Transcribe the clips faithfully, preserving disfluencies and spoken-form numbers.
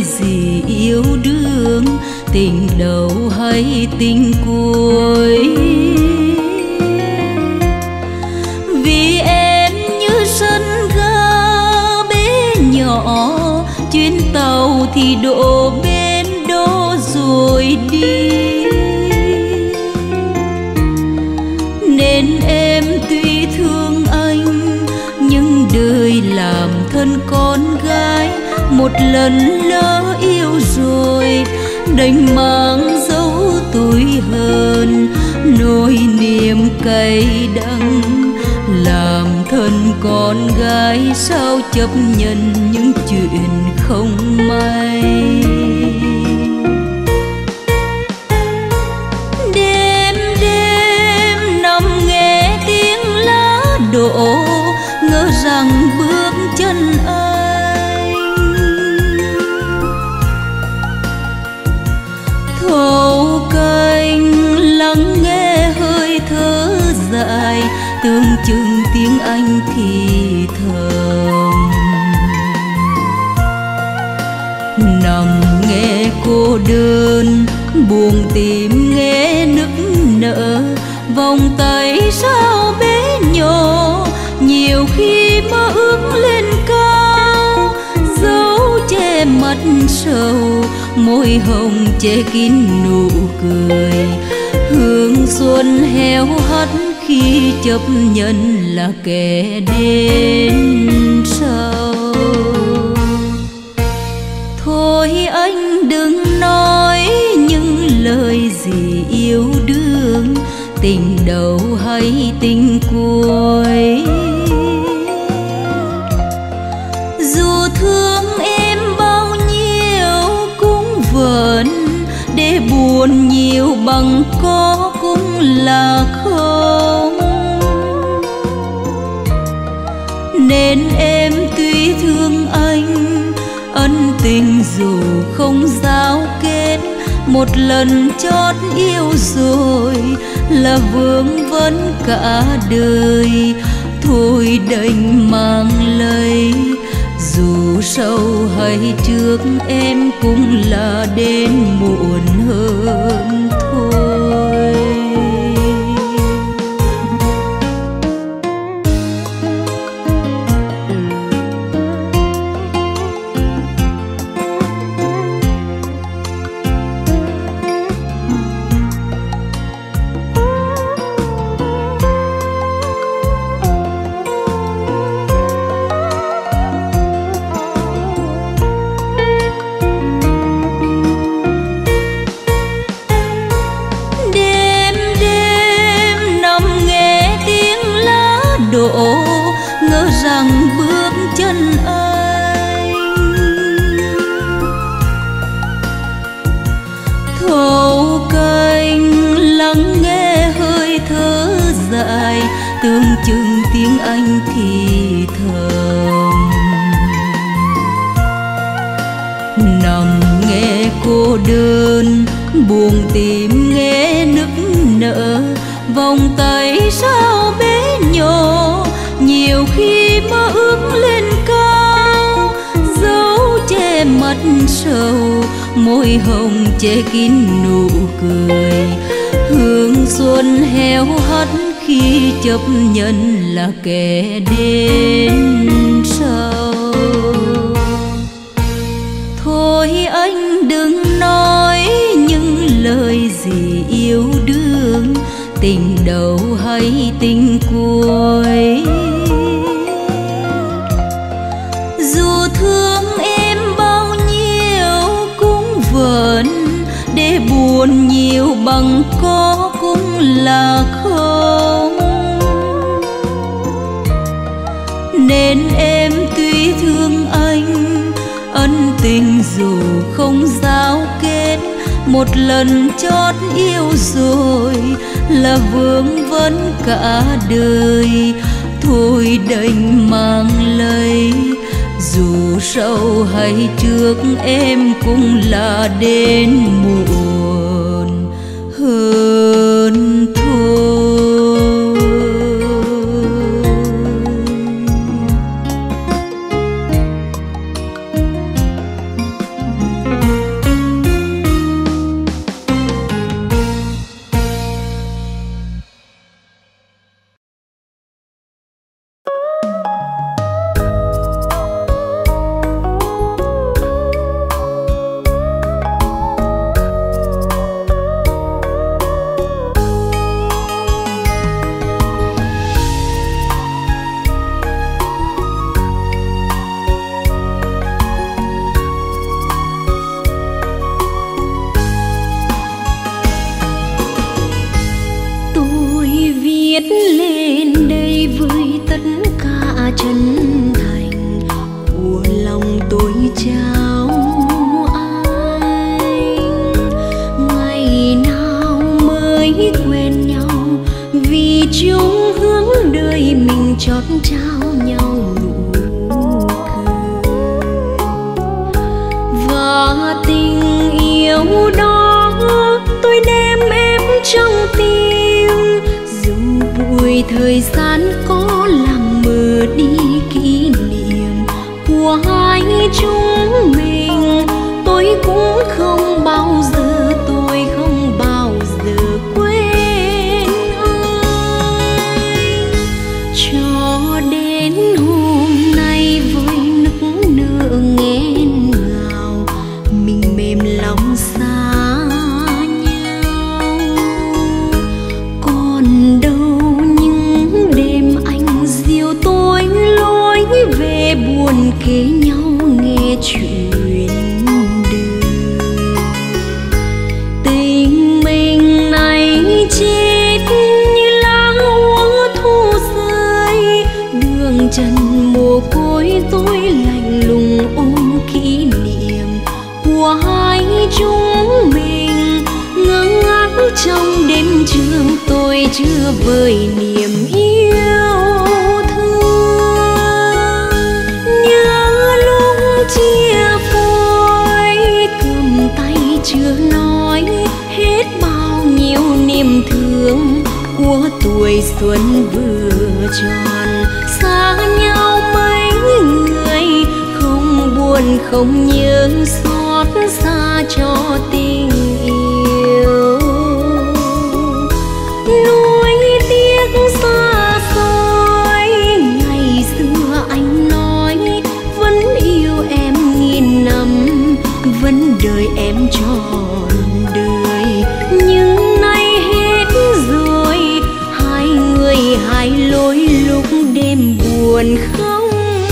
lời gì yêu đương, tình đầu hay tình cuối. Vì em như sân ga bé nhỏ, chuyến tàu thì đổ bên đó rồi đi. Nên em tuy thương anh, nhưng đời làm thân con gái, một lần lỡ yêu rồi đành mang dấu tuổi hờn, nỗi niềm cay đắng. Làm thân con gái sao chấp nhận những chuyện không may. Đêm đêm nằm nghe tiếng lá đổ, ngỡ rằng bước chân anh thâu canh, lắng nghe hơi thở dài, tương chừng tiếng anh thì thầm. Nằm nghe cô đơn, buồn tìm nghe nức nở, vòng tay sao bé nhỏ, nhiều khi mơ ước lên cao. Dấu che mắt sầu, môi hồng che kín nụ cười. Hương xuân héo hắt khi chấp nhận là kẻ đến sau. Thôi anh đừng nói những lời gì yêu đương, tình đầu hay tình cuối. Dù thương em bao nhiêu cũng vẫn, để buồn nhiều bằng có cũng là không. Nên em tuy thương anh, ân tình dù không giao kết, một lần chót yêu rồi là vương vấn cả đời. Thôi đành mang lấy, dù sau hay trước em cũng là đến muộn hơn thôi. Ngỡ rằng bước chân anh thâu canh, lắng nghe hơi thở dài, tương chừng tiếng anh thì thầm. Nằm nghe cô đơn, buồn tìm nghe nức nở, vòng tay sao bé nhỏ, nhiều khi mơ ước lên cao. Dấu che mắt sầu, môi hồng che kín nụ cười. Hương xuân héo hắt khi chấp nhận là kẻ đến sau. Thôi anh đừng nói những lời gì yêu đương, tình đầu hay tình cuối. Dù thương em bao nhiêu cũng vẫn, để buồn nhiều bằng có cũng là không. Nên em tuy thương anh, ân tình dù không giao kết, một lần chót yêu rồi là vương vấn cả đời. Thôi đành mang lấy, dù sau hay trước em cũng là đến muộn hơn thôi. trao nhau nụ cười. Và tình yêu đó tôi đem em trong tim, dù bụi thời gian có làm mờ đi kỷ niệm của hai chúng mình. Tôi cũng không bao giờ, tôi không bao giờ quên anh. Cho đến hôm nay với nức nở nghẹn ngào, mình mềm lòng xa nhau. Còn đâu những đêm anh dìu tôi lối về buồn kể nhau nghe chuyện đời. Tình mình này chết như lá úa thu rơi, đường trần mồ côi tôi lạnh lùng ôm kỷ niệm của hai chúng mình. Ngơ ngác trong đêm trường tôi chưa vơi niềm yêu thương. Nhớ lúc chia phôi cầm tay chưa nói hết bao nhiêu niềm thương của tuổi xuân vừa tròn. Xa nhau mấy người không buồn không nhớ xót xa cho tình yêu. Nuối tiếc xa xôi ngày xưa anh nói vẫn yêu em nghìn năm, vẫn đợi em trọn đời. Nhưng nay hết rồi, hai người hai lối lúc đêm buồn không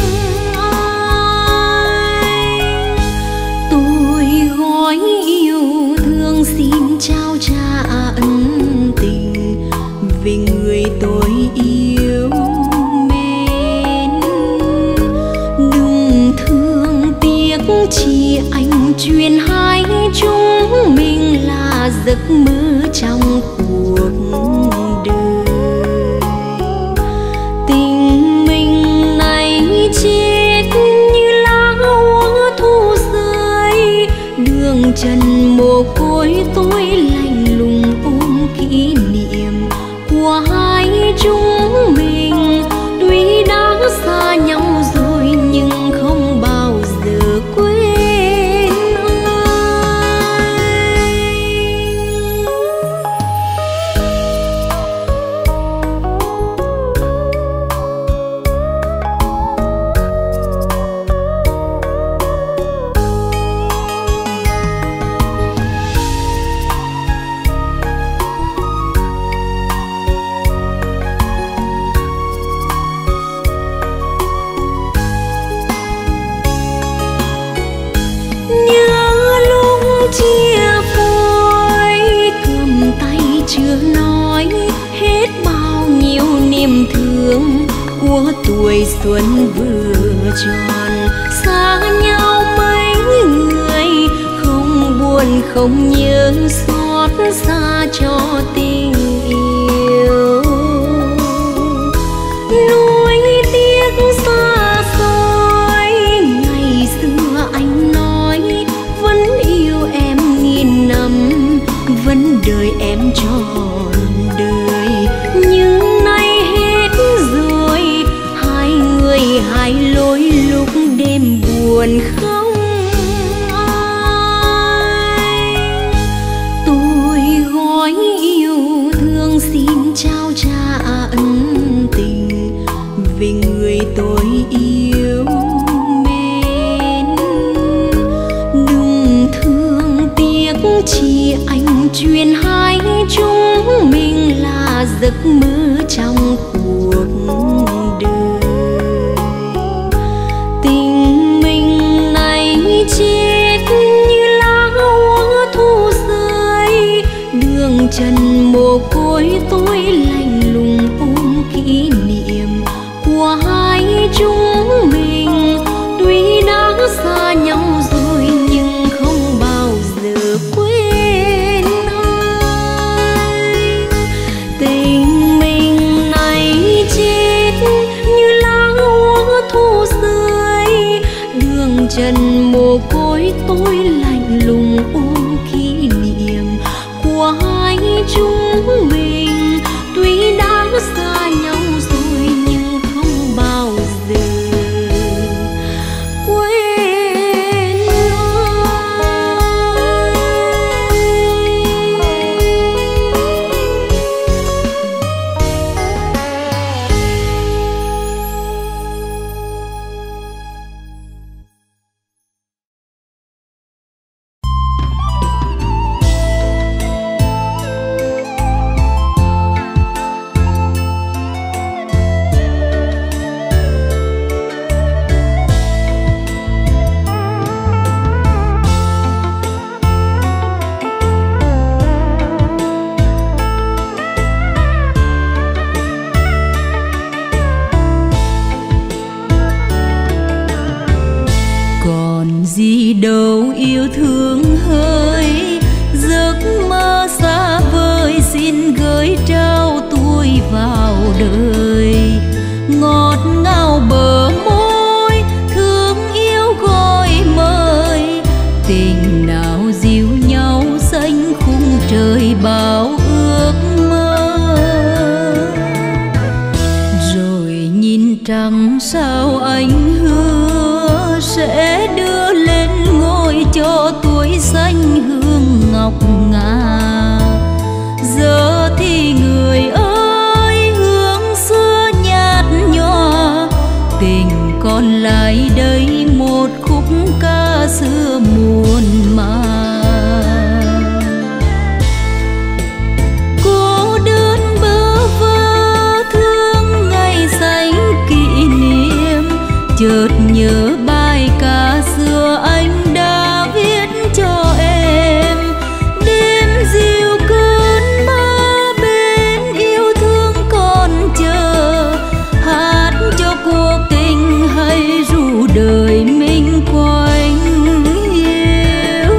ai. Tôi gói yêu thương xin trao trả ân tình vì người tôi yêu mến. Đừng thương tiếc chỉ anh truyền hai chúng mình là giấc mơ trong cuộc đời. Tình mình này chết như lá úa thu rơi, đường trần mồ côi tôi lạnh lùng ôm kỷ niệm của hai chúng mình. Tuy đã xa nhau rồi nhưng không bao giờ quên ai. Nhớ lúc chia phôi cầm tay chưa nói hết bao nhiêu niềm thương của tuổi xuân vừa tròn. Xa nhau mấy người không buồn không nhớ xót xa cho tình yêu. Nuối tiếc xa xôi ngày xưa anh nói vẫn yêu em nghìn năm, vẫn đợi em trọn đời. Nhưng nay hết rồi, hai người hai lối lúc đêm buồn không ai. Tôi gói yêu thương xin trao trả ân tình vì người tôi yêu mến. Đừng thương tiếc chỉ anh truyền hai chúng mình là giấc mơ trong cuộc đời. Tình mình này chết như lá úa thu rơi, đường trần mồ côi tôi lạnh lùng ôm kỷ niệm của hai chúng mình. Tuy đã xa nhau rồi nhưng không bao giờ quên ai. Tình mình này chết tôi lạnh lùng ôm kỷ niệm của hai chúng mình. Tuy đã xa nhau rồi nhưng không bao giờ quên gì đâu yêu thương hơi giấc mơ xa vời, xin gửi trao tôi vào đời. Ngọt ngào bờ môi thương yêu gọi mời, tình nào dìu nhau xanh khung trời bao ước mơ. Rồi nhìn trăng sao anh hứa sẽ đưa lên ngôi cho tuổi xanh hương ngọc ngà. Giờ thì người ơi hương xưa nhạt nhòa, tình còn lại đây một khúc ca xưa muôn màng. Cô đơn bơ vơ thương ngày xanh kỷ niệm, chợt nhớ bài ca xưa anh đã viết cho em. Đêm dịu cơn mơ bên yêu thương còn chờ, hát cho cuộc tình hay ru đời mình quanh yêu.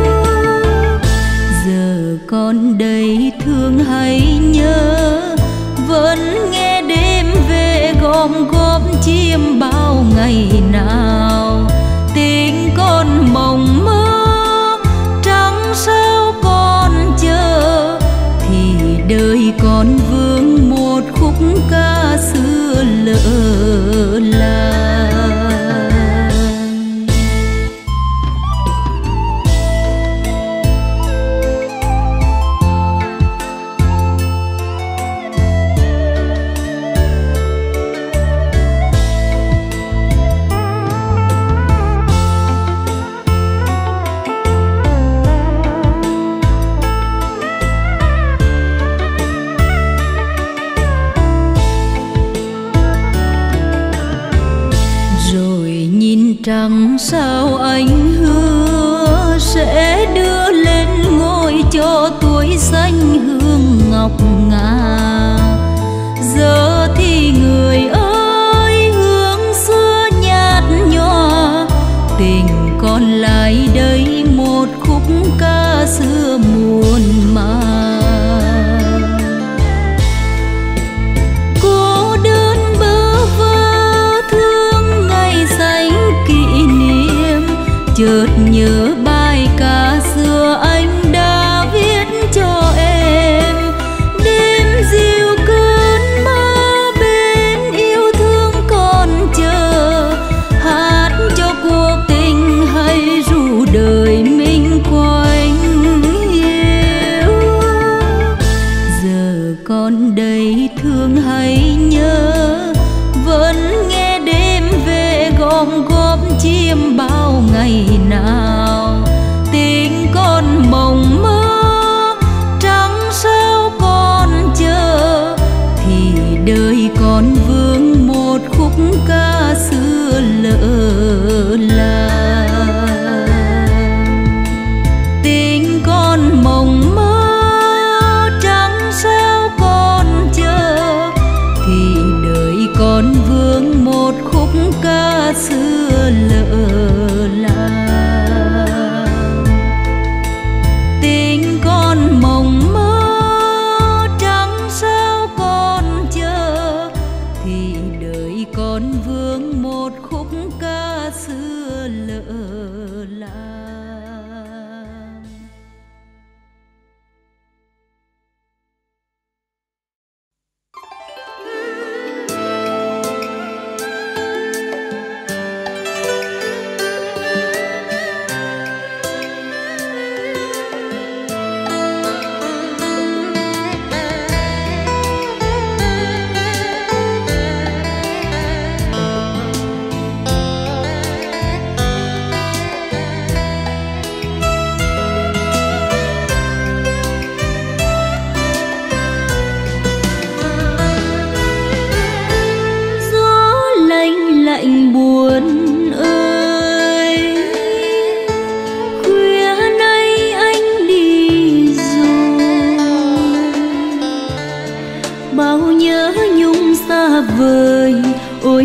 Giờ con đây thương hay nhớ, vẫn nghe đêm về gom góp chim bao ngày nào. Tình con mộng mơ trắng sao con chờ, thì đời con vương một khúc ca xưa lỡ làng. Trăng sao anh hứa sẽ đưa lên ngôi cho tuổi xanh hương ngọc ngà. Giờ thì người ơi hương xưa nhạt nhòa, tình còn lại đây một khúc ca xưa muôn màng. Cô đơn bơ vơ thương ngày xanh kỷ niệm, chợt nhớ bài ca xưa anh đã viết cho em. Đêm dịu cơn mơ bên yêu thương còn chờ, hát cho cuộc tình hay ru đời mình quanh yêu. Giờ con đây thương hay nhớ, vẫn nghe đêm về gom góp chim bao ngày nào. Tình con mộng mơ trắng sao con chờ, thì đời con vương một khúc ca xưa lỡ làng. Tình con mộng mơ trắng sao con chờ, thì đời con vương một khúc ca xưa lỡ làng. Tình con mộng mơ trắng sao con chờ, thì đời con vương một khúc ca xưa lỡ làng.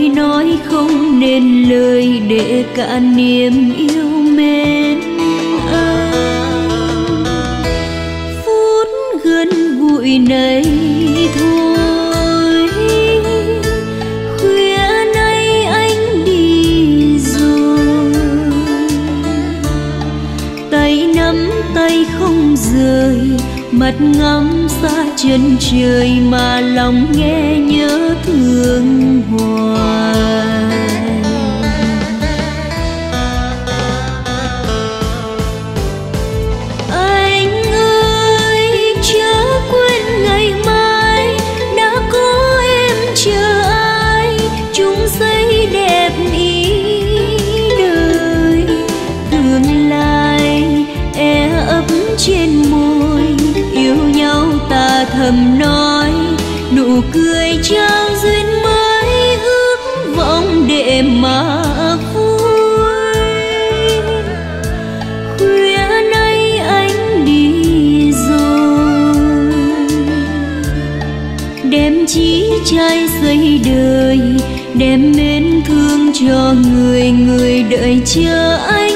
nói không nên lời để cả niềm yêu mến anh. Phút gần gũi này thôi, khuya nay anh đi rồi, tay nắm tay không rời, mắt ngắm xa chân trời mà lòng nghe nhớ thương hoài. Anh ơi chớ quên ngày mai đã có em chờ ai, chung xây đẹp ý đời. Tương lai e ấp trên môi, yêu nhau ta thầm nói, nụ cười trao duyên mới ước vọng để mà vui. Khuya nay anh đi rồi, đem chí trai xây đời, đem mến thương cho người người đợi chờ anh.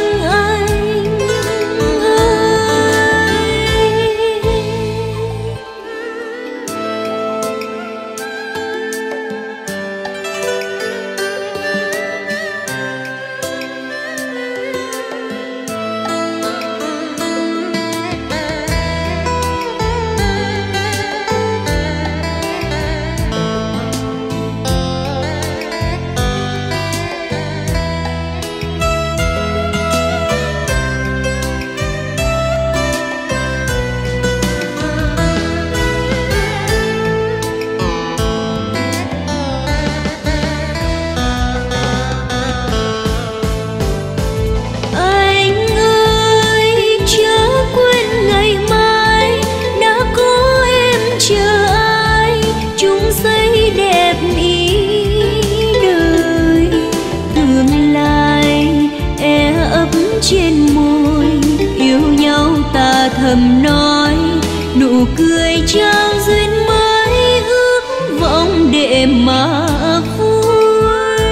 Thầm nói, nụ cười trao duyên mới ước vọng để mà vui.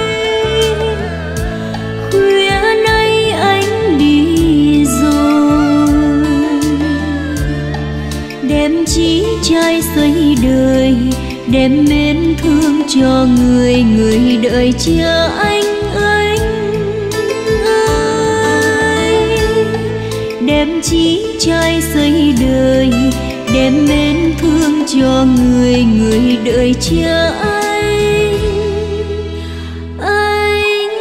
Khuya nay anh đi rồi, đem chí trai xây đời, đem mến thương cho người người đợi chờ anh. Đem chí trai xây đời, đem mến thương cho người người đợi chờ anh. Anh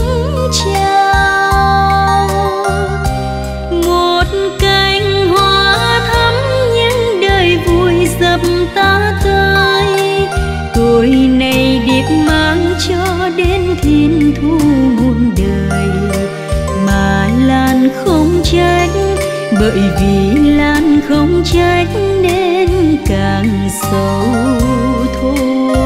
cánh hoa đến thiên thu muôn đời. Mà Lan không trách, bởi vì Lan không trách nên càng sâu thôi.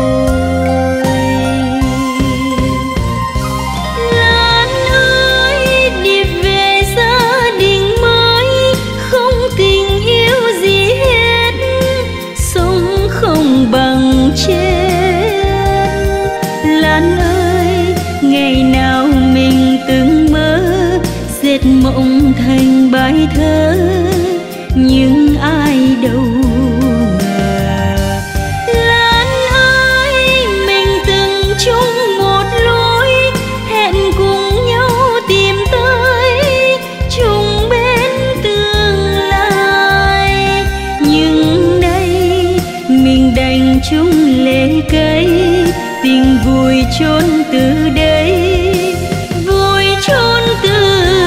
Lan ơi đi về gia đình mới, không tình yêu gì hết, sống không bằng chết. Lan ơi ngày nào mình từng mơ dệt mộng thành bài thơ, nhưng ai đâu ngờ. Lan ơi mình từng chung một lối, hẹn cùng nhau tìm tới chung bên tương lai. Nhưng nay mình đành chung lệ cây, tình vui chôn từ đây, vui chôn từ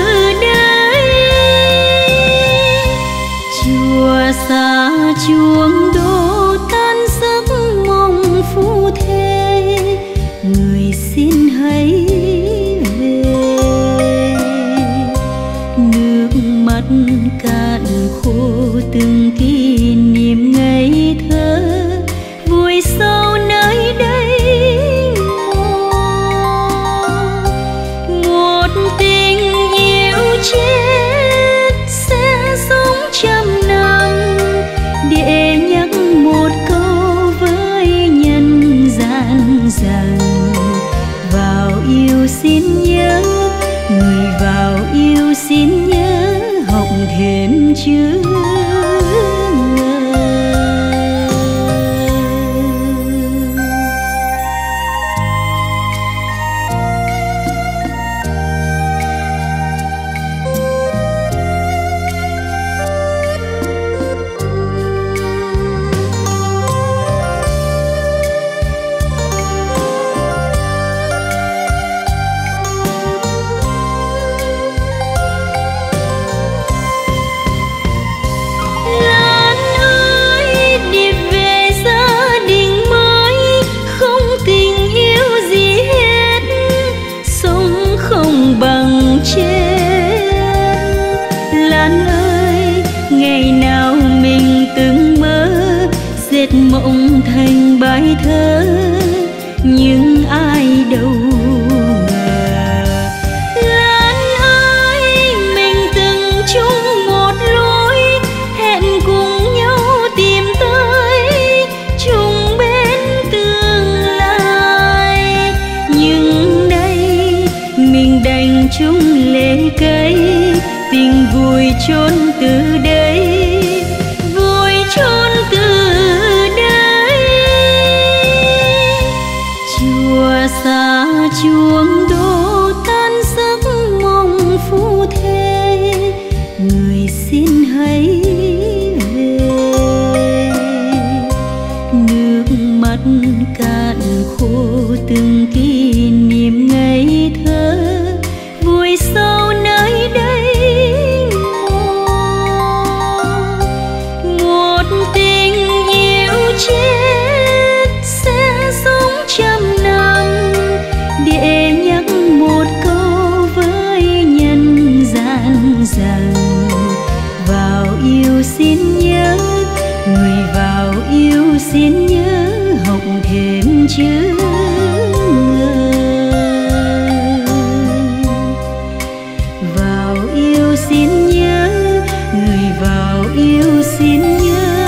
xa chuông đổ tan giấc mong phu thê, người xin hãy về. Nước mắt cạn khô từng kỷ niệm ngây thơ, vui sâu nơi đây một tình yêu chết sẽ sống trăm năm, để nhắc một câu với nhân gian rằng vào yêu xin nhớ, người vào yêu xin nhớ học thêm chữ bằng chết. Lan ơi ngày nào mình từng mơ dệt mộng thành bài thơ, nhưng ai đâu ngờ. Lan ơi mình từng chung một lối, hẹn cùng nhau tìm tới chung bên tương lai. Nhưng nay mình đành chung lệ cây, tình vui chôn từ đây, vui chôn từ đây. Chùa xa chuông đổ tan giấc mong phu thê, người xin hãy về. Nước mắt cạn khô từng kỷ niệm ngây thơ, vui sâu nơi đây một tình yêu chết sẽ sống trăm năm, để nhắc một câu với nhân gian rằng vào yêu xin nhớ, người vào yêu xin nhớ học thêm chữ xin nhớ, người vào yêu xin nhớ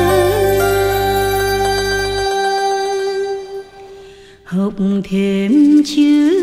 học thêm chữ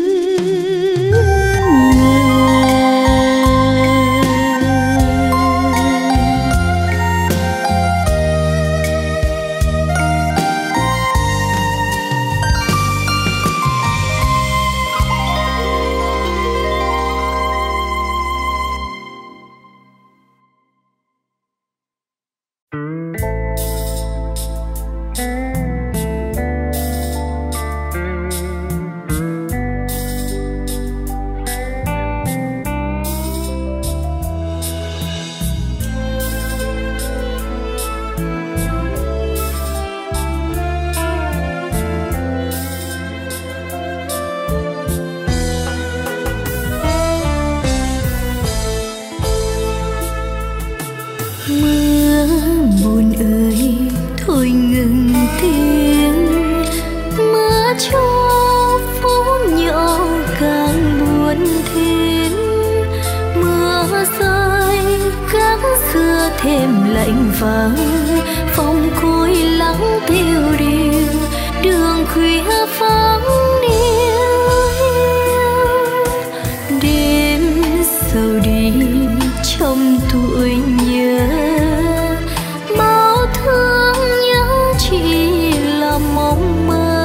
cho phố nhỏ càng buồn thêm. Mưa rơi gác xưa thêm lạnh vắng, phòng cối lắng tiêu điều, đường khuya vắng điêu hiu. Đêm sầu đi trong tuổi nhớ, bao thương nhớ chỉ là mong mơ.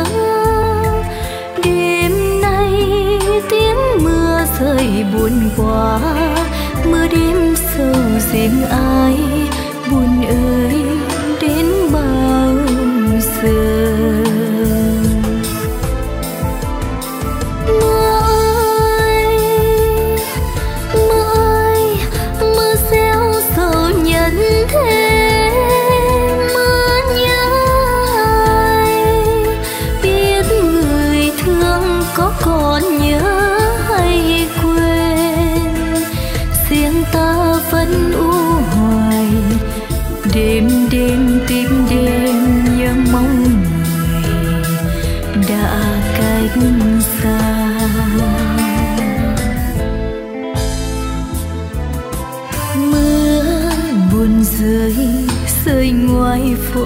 Đêm nay tiếng mưa rơi buồn quá, mưa đêm sâu riêng ai, buồn ơi đến bao giờ. Mưa ơi, mưa ơi, mưa gieo sầu nhân thế. Mưa nhớ ai, biết người thương có còn nhớ hay quên. Riêng ta vẫn u hoài, đêm đêm tìm đêm nhớ mong người đã cách xa. Mưa buồn rơi rơi ngoài phố,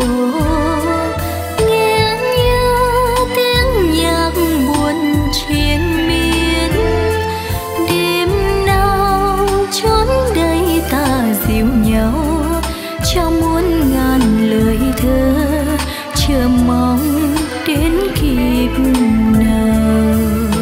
nghe như tiếng nhạc buồn triền miên. Đêm nào chốn đây ta dịu nhau, cho muôn ngàn lời thơ, chờ mong đến kịp nào.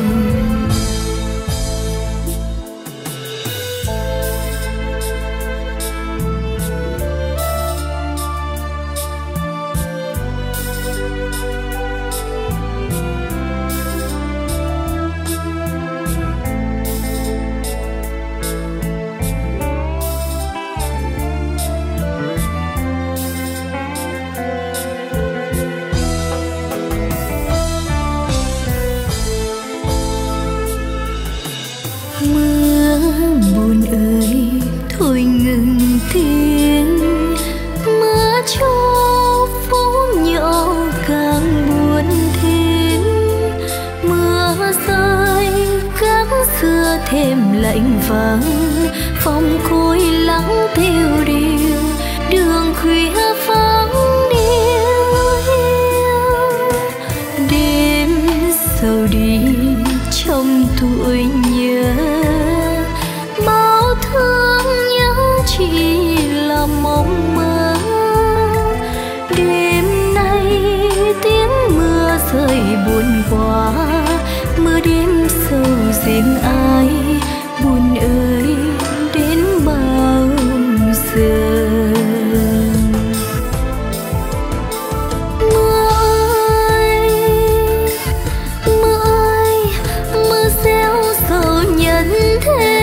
Buồn ơi thôi ngừng tiếng, mưa cho phố nhỏ càng buồn thêm. Mưa rơi gác xưa thêm lạnh vắng, phòng cối lắng tiêu điều, đường khuya vắng điêu hiu. Đêm sầu đi trong tuổi nhớ, bao thương nhớ chỉ là mong mơ. Đêm nay tiếng mưa rơi buồn quá, mưa đêm sâu riêng ai, buồn ơi đến bao giờ. Mưa ơi, mưa ơi, mưa gieo sầu nhân thế.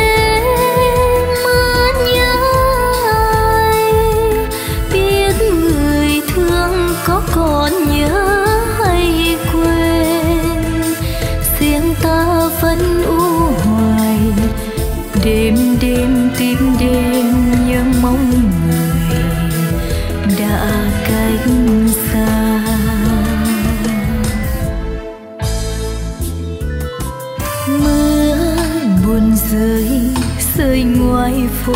Có còn nhớ hay quên, riêng ta vẫn u hoài, đêm đêm tìm đêm nhớ mong người đã cách xa. Mưa buồn rơi rơi ngoài phố,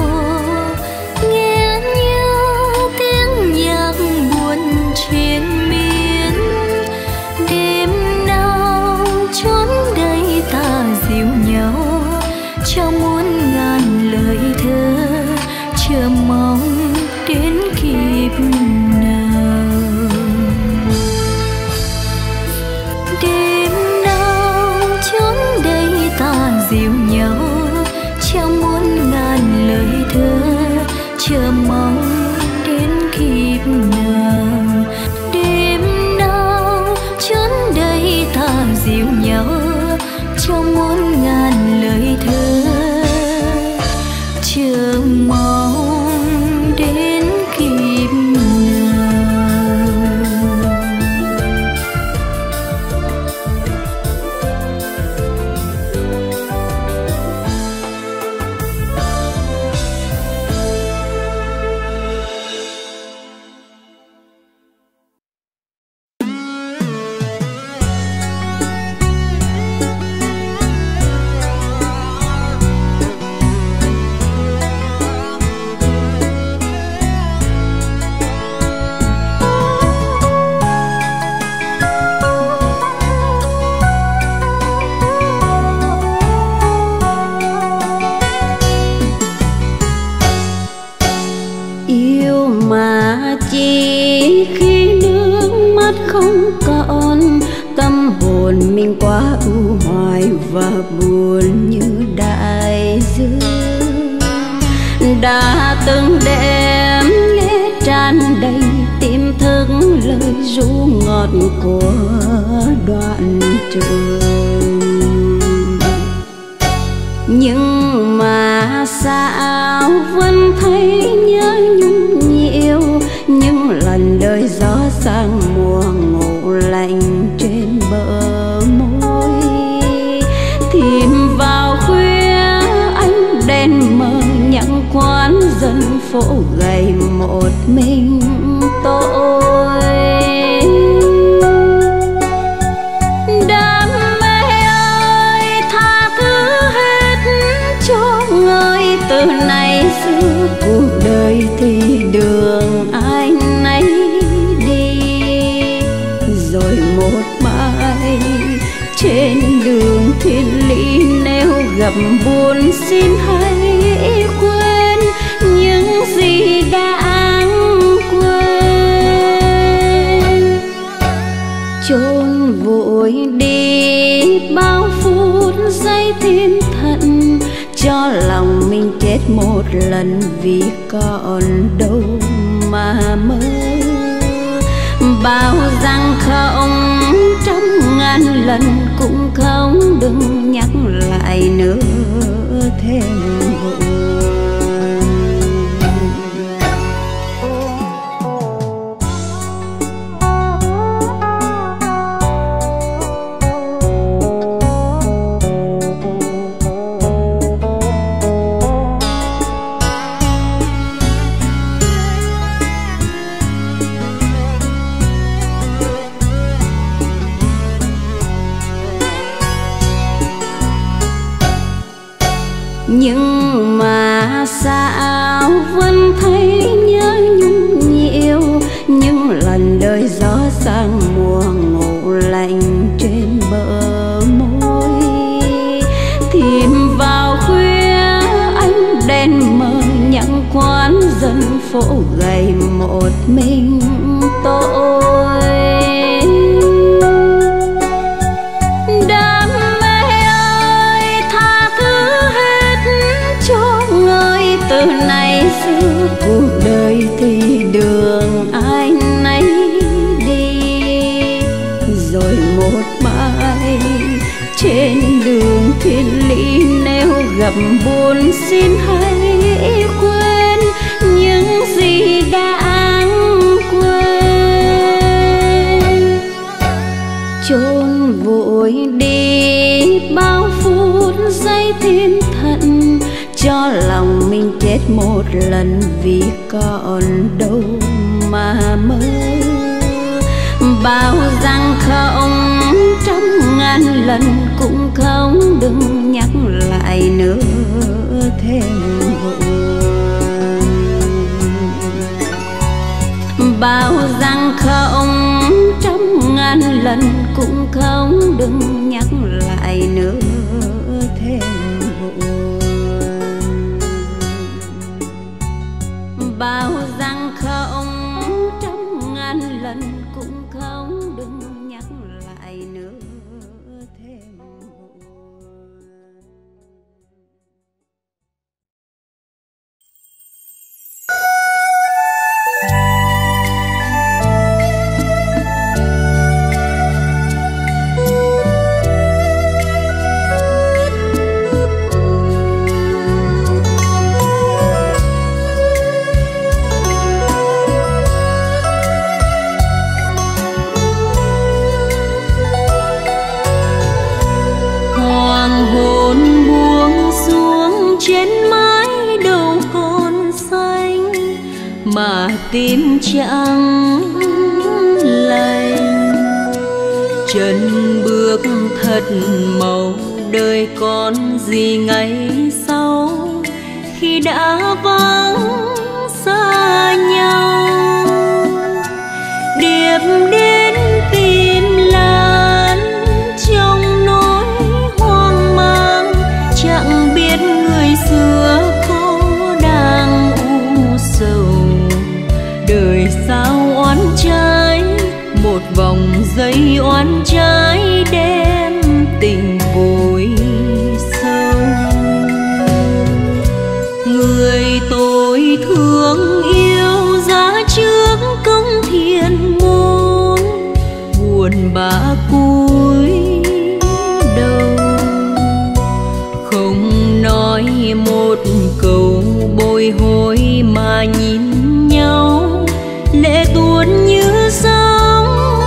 nghe như tiếng nhạc buồn triền miên. Đêm nào chốn đây ta dịu nhau, cho muôn ngàn lời thơ, chờ mong đến kịp nào. Đêm nào chốn đây ta dịu nhau, cho muôn ngàn lời thơ, chờ mong đến kịp nào. Đêm nào chốn đây ta dịu nhau, cho muôn ngàn lời thơ, chờ mong đến kịp nào. hồn mình quá u hoài và buồn như đại dương. Đã từng đêm nghe tràn đầy tim thức lời ru ngọt của đoạn trường, nhưng mà sao vẫn thấy nhớ nhung nhiều. Những lần đời gió sang mùa ngủ lạnh trên bờ môi, tìm vào khuya ánh đèn mờ nhặng quán dân phố gầy một mình tôi. Đam mê ơi tha thứ hết cho người từ nay xưa, cuộc đời thì đường ai nấy đi. Rồi một mai trên đường thiên lý nếu gặp buồn xin hãy quên những gì đáng quên. Chôn vội đi bao phút giây thiên thận, cho lòng mình chết một lần vì còn đâu mà mơ. Bao rằng không trăm ngàn lần cũng không, đừng nhắc lại nữa thêm buồn. Nhưng mà sao vẫn thấy nhớ nhung nhiều. Những lần đời gió sang mùa ngủ lạnh trên bờ môi, tìm vào khuya ánh đèn mờ nhặng quán dân phố gầy một mình tôi. Từ nay xưa cuộc đời thì đường ai nấy đi. Rồi một mai trên đường thiên lý nếu gặp buồn xin hãy quên những gì đáng quên. Chôn vội đi bao phút giây thiên thận, cho lòng mình chết một lần vì còn đâu mà mơ. Bao rằng không trăm ngàn lần cũng không, đừng nhắc lại nữa thêm buồn. Bao rằng không trăm ngàn lần cũng không, đừng nhắc lại nữa thêm buồn. Bao rằng không trăm ngàn lần cũng không, đừng nhắc lại nữa thêm buồn. Mà tim chẳng lành, chân bước thật màu đời còn gì ngày sau khi đã vắng xa nhau. Điệp đến tìm lan trong nỗi hoang mang, chẳng biết người xưa có đang u sầu. Đời sao oán trái, một vòng dây oán trái đêm tình vùi sâu. Người tôi thương yêu giá trước công thiền môn, buồn bã cúi đầu không nói một câu bồi hồi mà nhìn nhau, lệ tuôn như sóng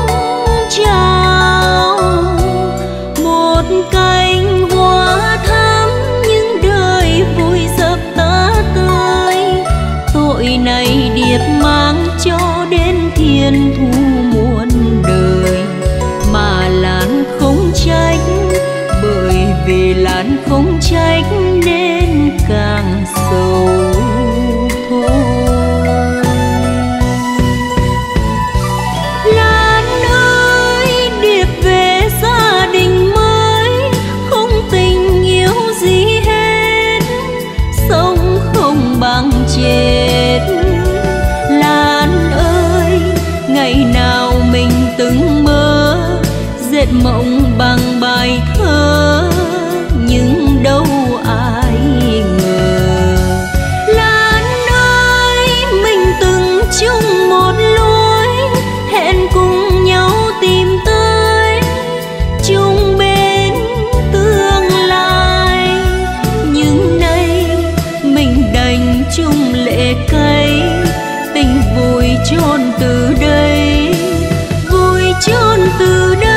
trào. Một cánh hoa thắm những đời vui dập ta tươi, tội này điệp mang cho đến thiên thu muôn đời. Mà Lan không trách, bởi vì Lan không trách nên càng sầu thôi. Lan ơi, điệp về gia đình mới, không tình yêu gì hết, sống không bằng chết. Lan ơi, ngày nào mình từng mơ dệt mộng bằng bài thơ, nhưng đâu ai ngờ. Lan ơi, mình từng chung một lối, hẹn cùng nhau tìm tới chung bên tương lai. Nhưng nay mình đành chung lệ cay, tình vùi chôn từ đây, vùi chôn từ đây.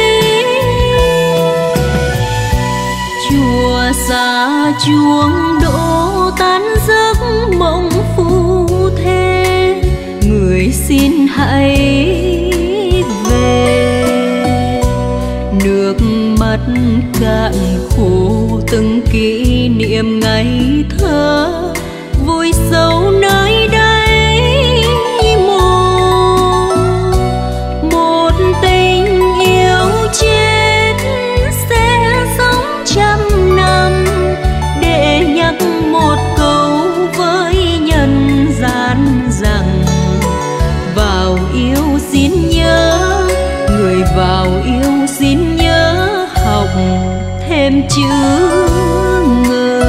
Chùa xa chuông đổ tan giấc mộng phù thế, người xin hãy về. Nước mắt cạn khô từng kỷ niệm ngày thơ, vui sâu nơi đây mồ. Một tình yêu chết sẽ sống trăm năm, để nhắc một câu với nhân gian rằng vào yêu xin nhớ, người vào yêu xin nhớ học thêm chữ ngờ.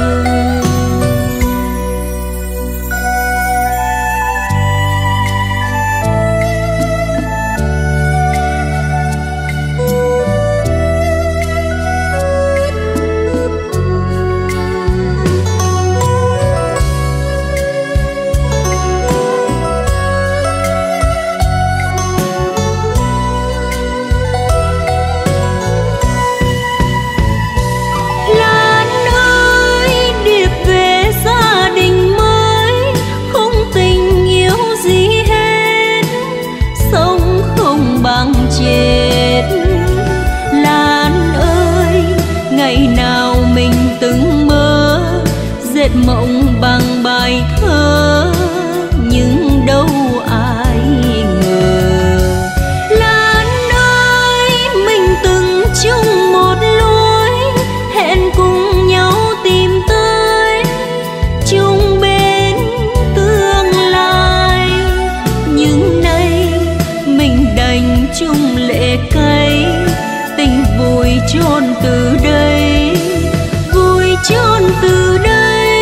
Dệt mộng bằng bài thơ, nhưng đâu ai ngờ. Lan ơi, mình từng chung một lối, hẹn cùng nhau tìm tới chung bên tương lai. Nhưng nay mình đành chung lệ cay, tình vùi chôn từ đây, vùi chôn từ đây.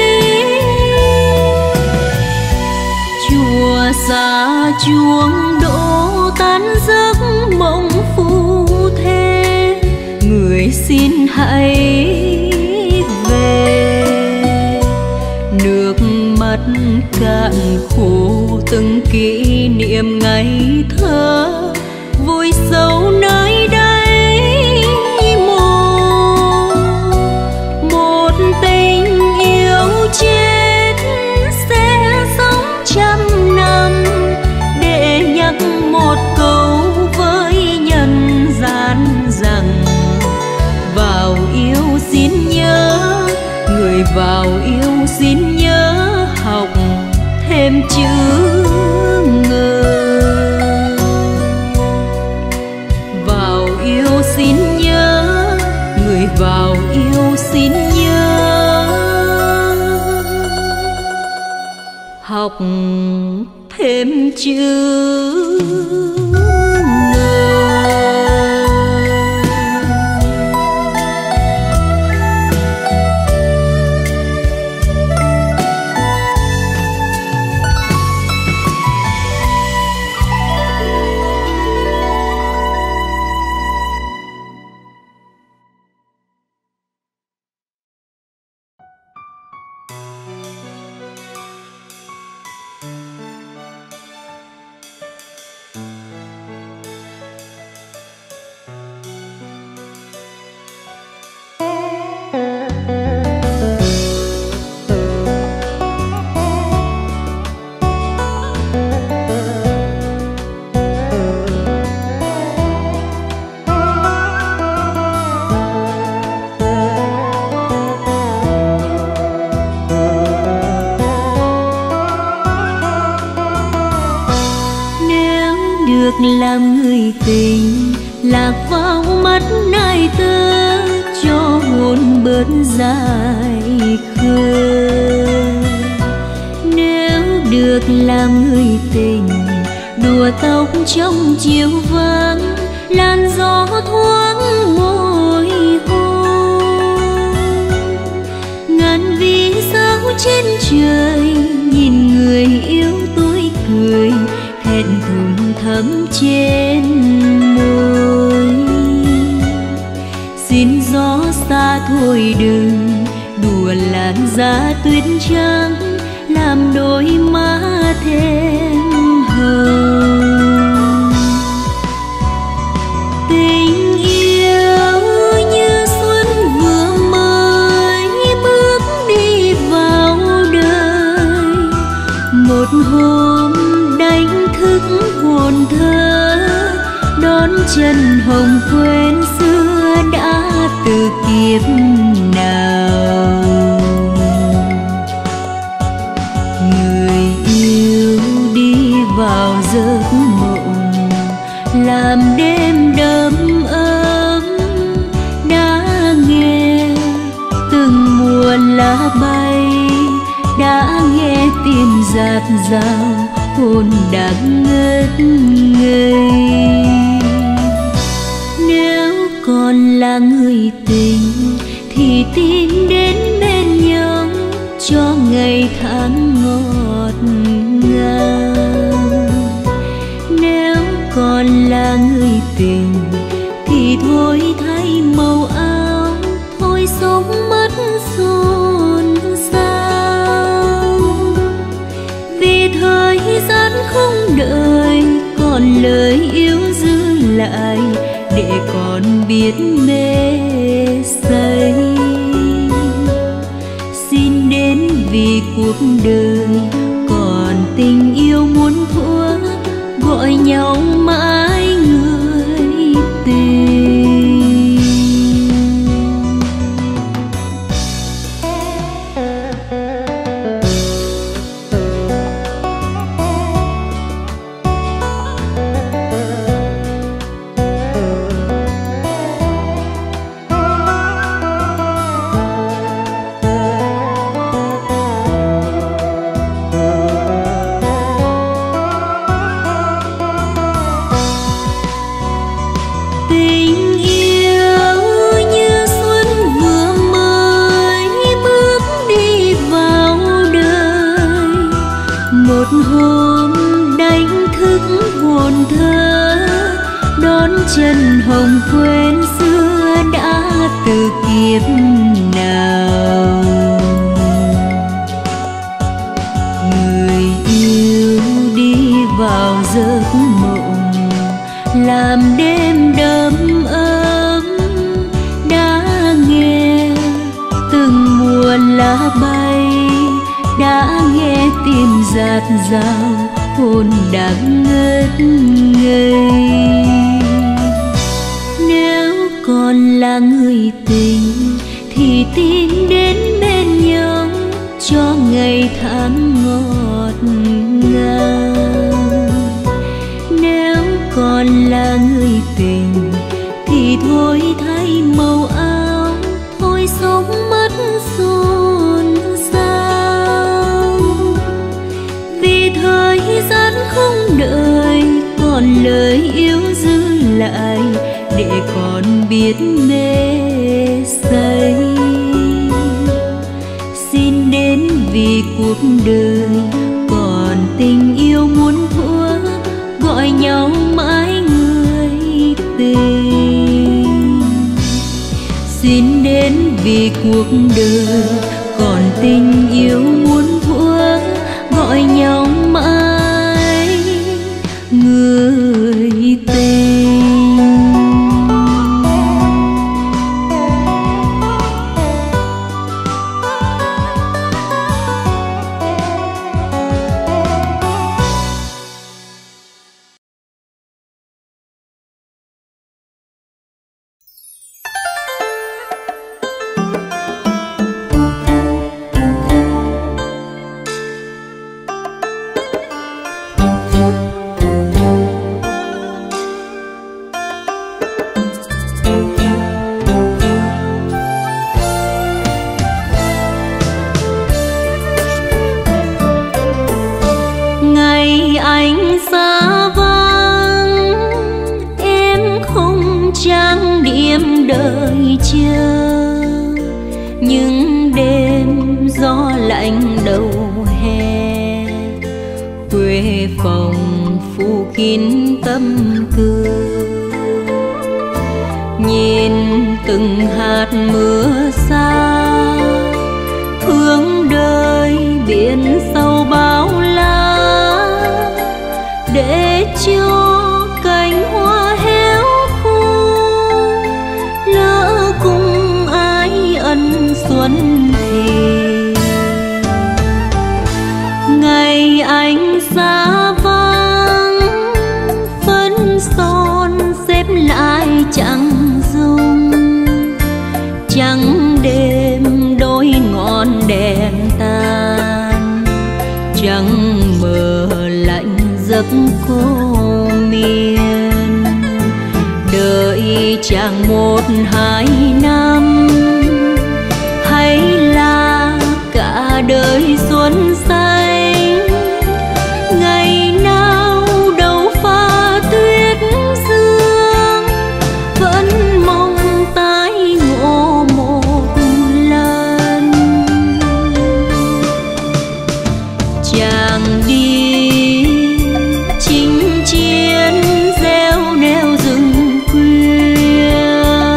Xa chuông đổ tan giấc mộng phù thế, người xin hãy về. Nước mắt cạn khô từng kỷ niệm ngày thơ, vui sâu nơi đây mồ. Một tình yêu chết sẽ sống trăm năm, để nhắc một câu với nhân gian rằng vào yêu xin nhớ, người vào yêu xin nhớ học thêm chữ ngờ. Vào yêu xin nhớ, người vào yêu xin nhớ học thêm chữ ngờ. vào mắt nai tơ cho hồn bớt dài khơi. Nếu được làm người tình đùa tóc trong chiều vắng, làn gió thoáng môi hôn. Ngàn vì sao trên trời nhìn người yêu tôi cười, thẹn thùng thắm trên môi. Xin gió xa thôi đừng đùa làn da tuyết trắng, làm đôi má thêm hồng. Tình yêu như xuân vừa mới bước đi vào đời, một hôm đánh thức hồn thơ, đón chân hồng quên xưa đã từ kiếp nào. Người yêu đi vào giấc mộng, làm đêm đầm ấm, đã nghe từng mùa lá bay, đã nghe tim rạt rào, hồn đang ngất ngây. Nếu còn là người tình thì tìm đến bên nhau cho ngày tháng ngọt ngào. Nếu còn là người tình thì thôi thay màu áo, thôi sống mất xôn xao. Vì thời gian không đợi, còn lời yêu giữ lại để còn biết mê say. Xin đến vì cuộc đời còn tình yêu muốn thua, gọi nhau mãi người tình. Chân hồng quên xưa đã từ kiếp nào. Người yêu đi vào giấc mộng, làm đêm đầm ấm, đã nghe từng mùa lá bay, đã nghe tim rạt rào, hồn đang ngất ngây. Còn là người tình thì tìm đến bên nhau cho ngày tháng ngọt ngào. Nếu còn là người tình thì thôi thay màu áo, thôi sống mất xôn xao. Vì thời gian không đợi, còn lời yêu giữ lại để còn biết mê say. Xin đến vì cuộc đời còn tình yêu muốn thua, gọi nhau mãi người tình. Xin đến vì cuộc đời còn tình yêu muốn thua, gọi nhau mãi người tình. đêm đợi chờ, những đêm gió lạnh đầu hè, quê phòng phủ kín tâm tư. Nhìn từng hạt mưa xa, hướng đời biển sâu bao la, để cho cánh hoa héo khô lỡ cùng ai ân xuân thì. Ngày anh xa vắng, phấn son xếp lại chẳng dung, trắng đêm đôi ngọn đèn tan, trắng mờ lạnh giấc cô miên. Đợi chàng một hai năm, hay là cả đời xuân xanh, ngày nào đâu pha tuyết sương, vẫn mong tái ngộ một lần. Chàng đi chinh chiến gieo neo rừng khuya,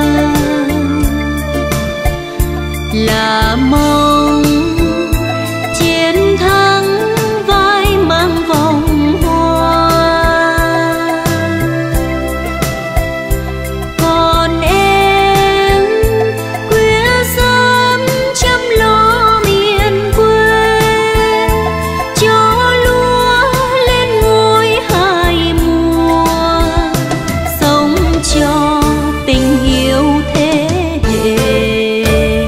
là mong chiến thắng vai mang vòng hoa. Còn em khuya sớm chăm lo miền quê, cho lúa lên ngôi hai mùa, sống cho tình yêu thế hệ.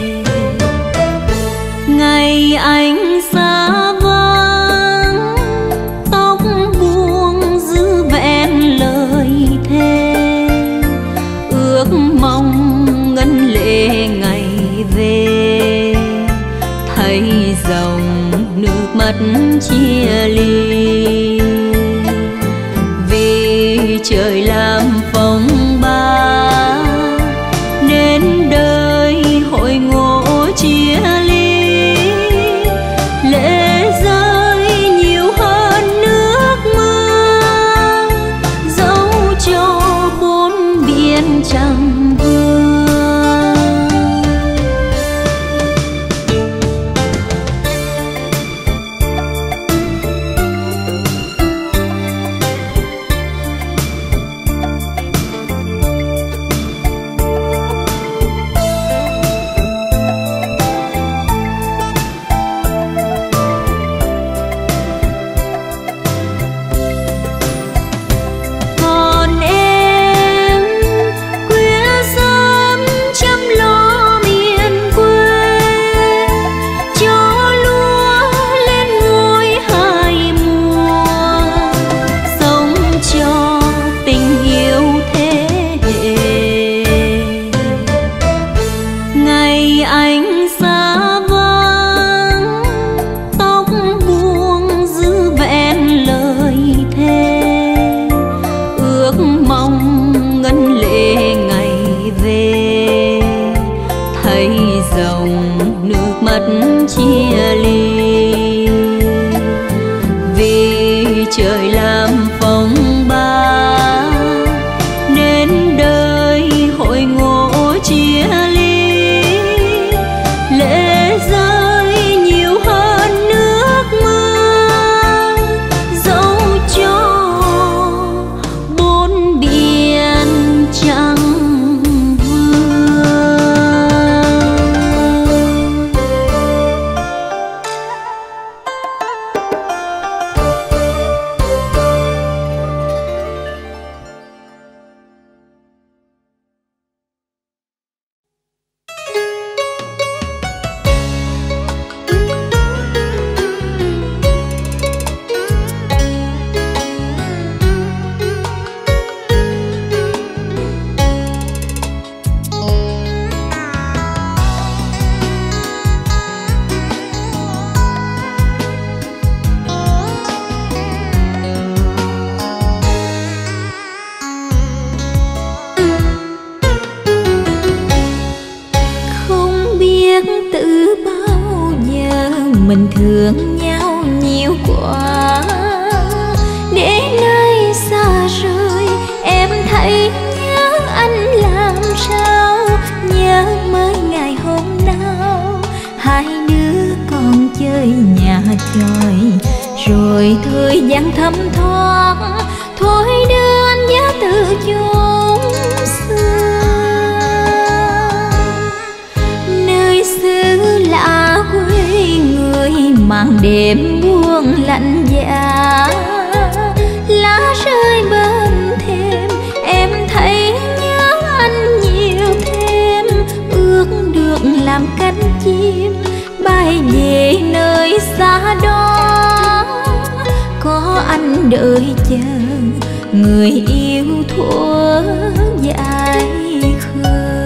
Ngày anh xa vắng, tóc buông giữ vẹn lời thề, ước mong ngân lệ ngày về, thấy dòng nước mắt chia ly. Vì trời làm phong ba, nên đời hội ngộ chia ly, lệ rơi nhiều hơn nước mưa, dẫu cho bốn biển chẳng vương. mình thương nhau nhiều quá. Để nơi xa rời em thấy nhớ anh làm sao, nhớ mới ngày hôm nào hai đứa còn chơi nhà tròi. Rồi thời gian thấm thoát thôi đưa anh giá từ chốn xưa. Nơi xứ lạ quê người màn đêm buông lạnh giá, lá rơi bên thềm em thấy nhớ anh nhiều thêm. Ước được làm cánh chim bay về nơi xa đó, có anh đợi chờ người yêu thuở dại khờ.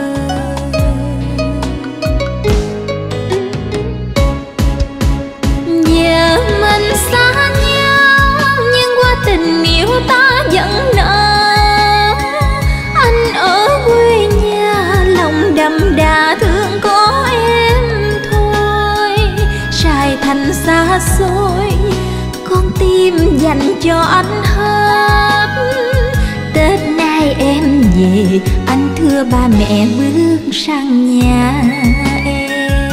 Giờ mình xa nhau nhưng qua tình yêu ta vẫn nợ. Anh ở quê nhà lòng đậm đà thương có em thôi. Sài Thành xa xôi con tim dành cho anh hết. Tết nay em về anh thưa ba mẹ bước sang nhà em.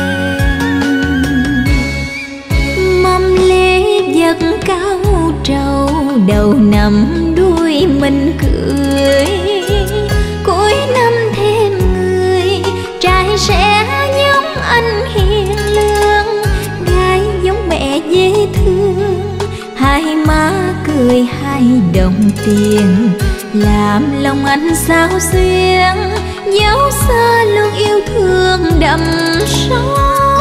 Mâm lễ vật cao trầu đầu năm đuôi mình cười. Cuối năm thêm người trai sẽ giống anh hiền lương, gái giống mẹ dễ thương. Hai má cười hai đồng tiền làm lòng anh sao xuyên, dấu xa luôn yêu thương đậm sâu.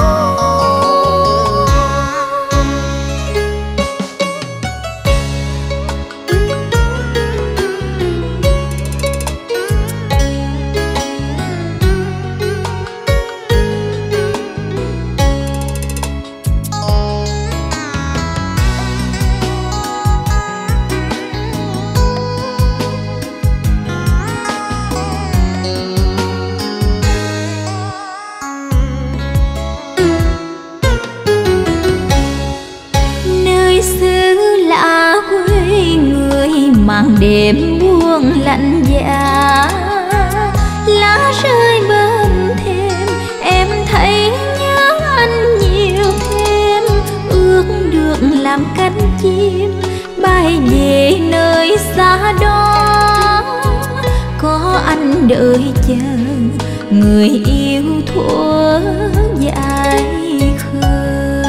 Màn đêm buông lạnh giá, lá rơi bên thềm em thấy nhớ anh nhiều thêm. Ước được làm cánh chim bay về nơi xa đó, có anh đợi chờ người yêu thuở dại khờ.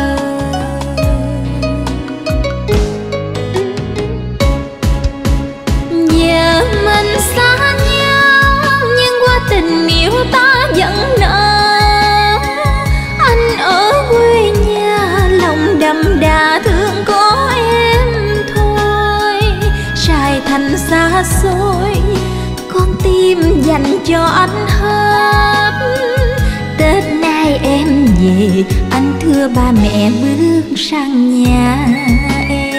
Mình xa nhau nhưng qua tình yêu ta vẫn nợ. Anh ở quê nhà lòng đậm đà thương có em thôi. Sài Thành xa xôi con tim dành cho anh hết. Tết nay em về anh thưa ba mẹ bước sang nhà em.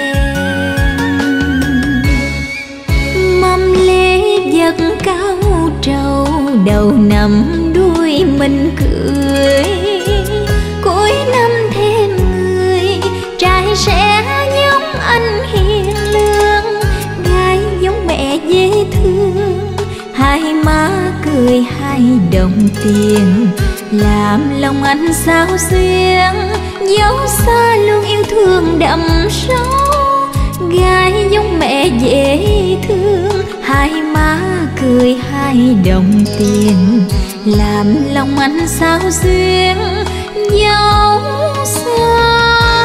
Vật cao trầu đầu năm đuôi mình cười. Cuối năm thêm người trai sẽ giống anh hiền lương, gái giống mẹ dễ thương. Hai má cười hai đồng tiền làm lòng anh sao xuyên, dấu xa luôn yêu thương đậm sâu. Gái giống mẹ dễ thương, hai má cười hai đồng tiền làm lòng anh sao xuyên, dấu xa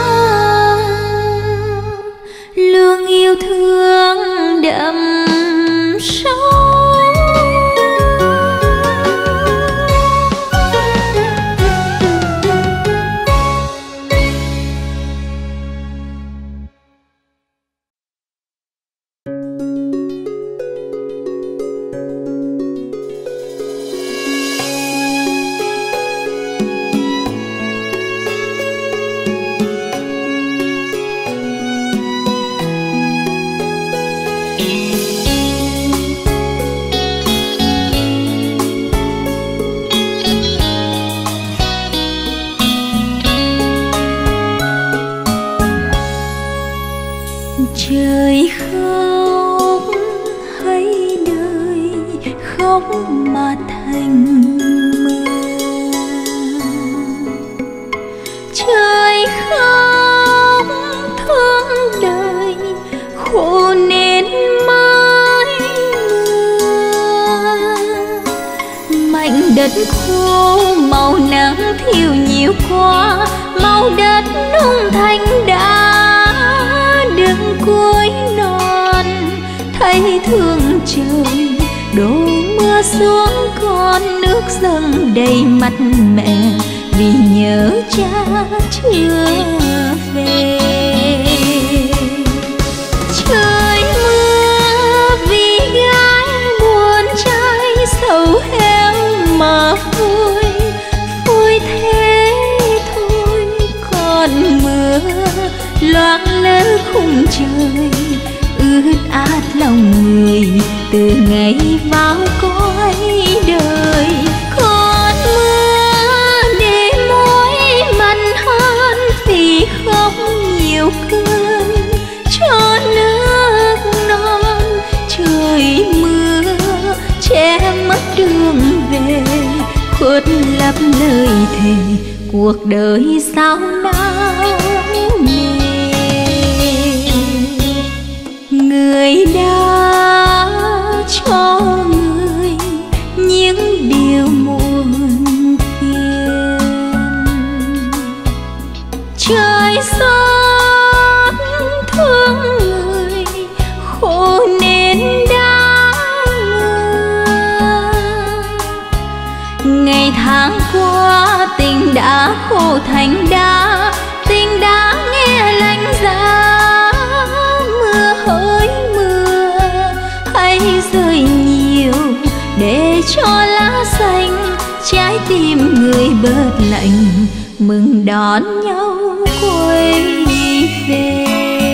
luôn yêu thương đậm sâu. thành mưa. Trời không thương đời khổ nên mãi mưa. Mảnh đất khô màu nắng thiếu nhiều quá, màu đất nung thành đá đứng cuối non. Thấy thương trời đổ mưa xuống, con nước dâng đầy mặt mẹ vì nhớ cha chưa về. Trời mưa vì gái buồn trai sầu héo mà vui, vui thế thôi. Còn mưa loang lỡ khung trời ướt át lòng người từ ngày vào cõi đời. Còn mưa để môi mặn hơn vì khóc nhiều cơn cho nước non. Trời mưa che mất đường về, khuất lấp lời thề cuộc đời sao não nề. Người đã cho người những điều muộn phiền, trời xót thương người khổ nên đã mưa. Ngày tháng qua tình đã khô thành đá, tình đã nghe lạnh giá. Mưa hỡi mưa hãy rơi nhiều để cho lá xanh, trái tim người bớt lạnh mừng đón nhau quay về.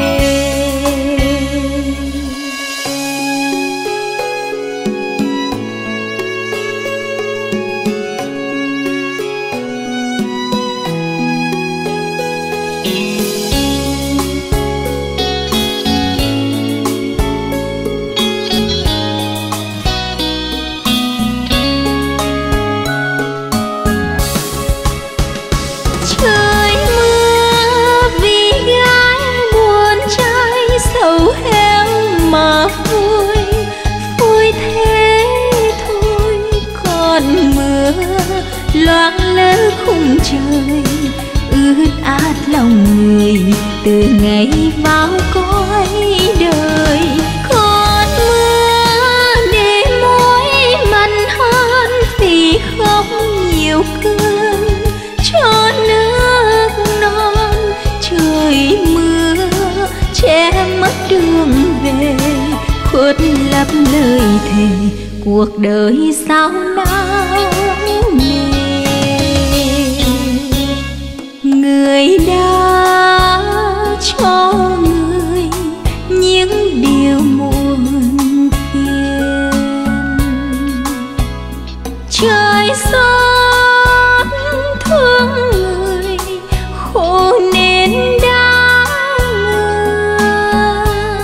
Loang lỡ khung trời ướt át lòng người từ ngày vào cõi đời. Còn mưa để môi mặn hơn vì khóc nhiều cơn cho nước non. Trời mưa che mất đường về, khuất lấp lời thề cuộc đời sao não nề. Người đã cho người những điều muộn phiền, trời xót thương người khổ nên đã mưa.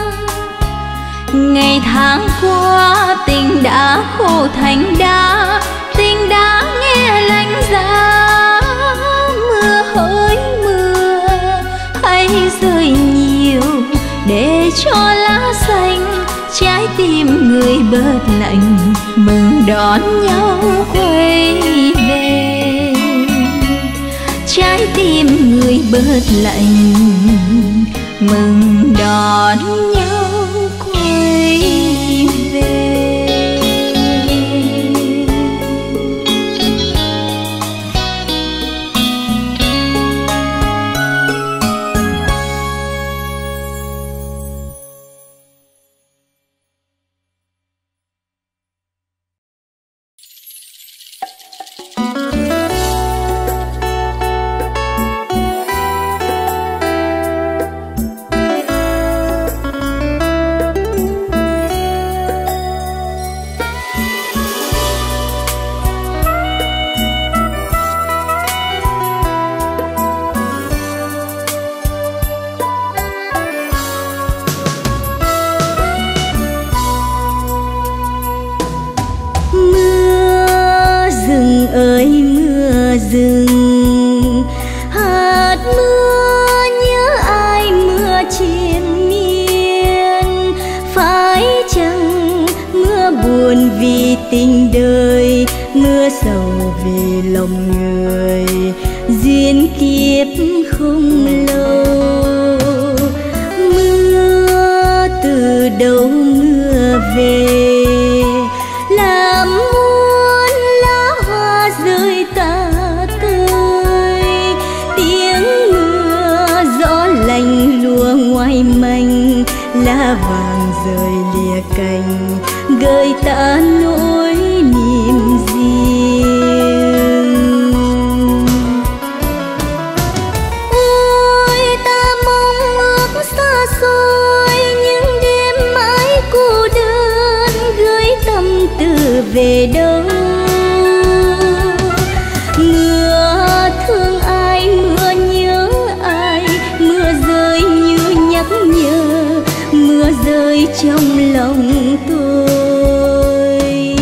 Ngày tháng qua tình đã khô thành đá, tình đã nghe lạnh giá. Mưa hỡi mưa hãy rơi nhiều để cho lá xanh, trái tim người bớt lạnh mừng đón nhau quay về. Trái tim người bớt lạnh mừng đón nhau quay về. sầu vì lòng người, duyên kiếp không lâu. Mưa từ đâu mưa về, làm muôn lá hoa rơi tả tơi. Tiếng mưa gió lạnh lùa ngoài manh, lá vàng rơi lìa cành, gợi ta nỗi niềm riêng. Ôi ta mong ước xa xôi, những đêm mãi cô đơn, gửi tâm tư về đâu. Mưa thương ai, mưa nhớ ai, mưa rơi như nhắc nhở, mưa rơi trong lòng tôi.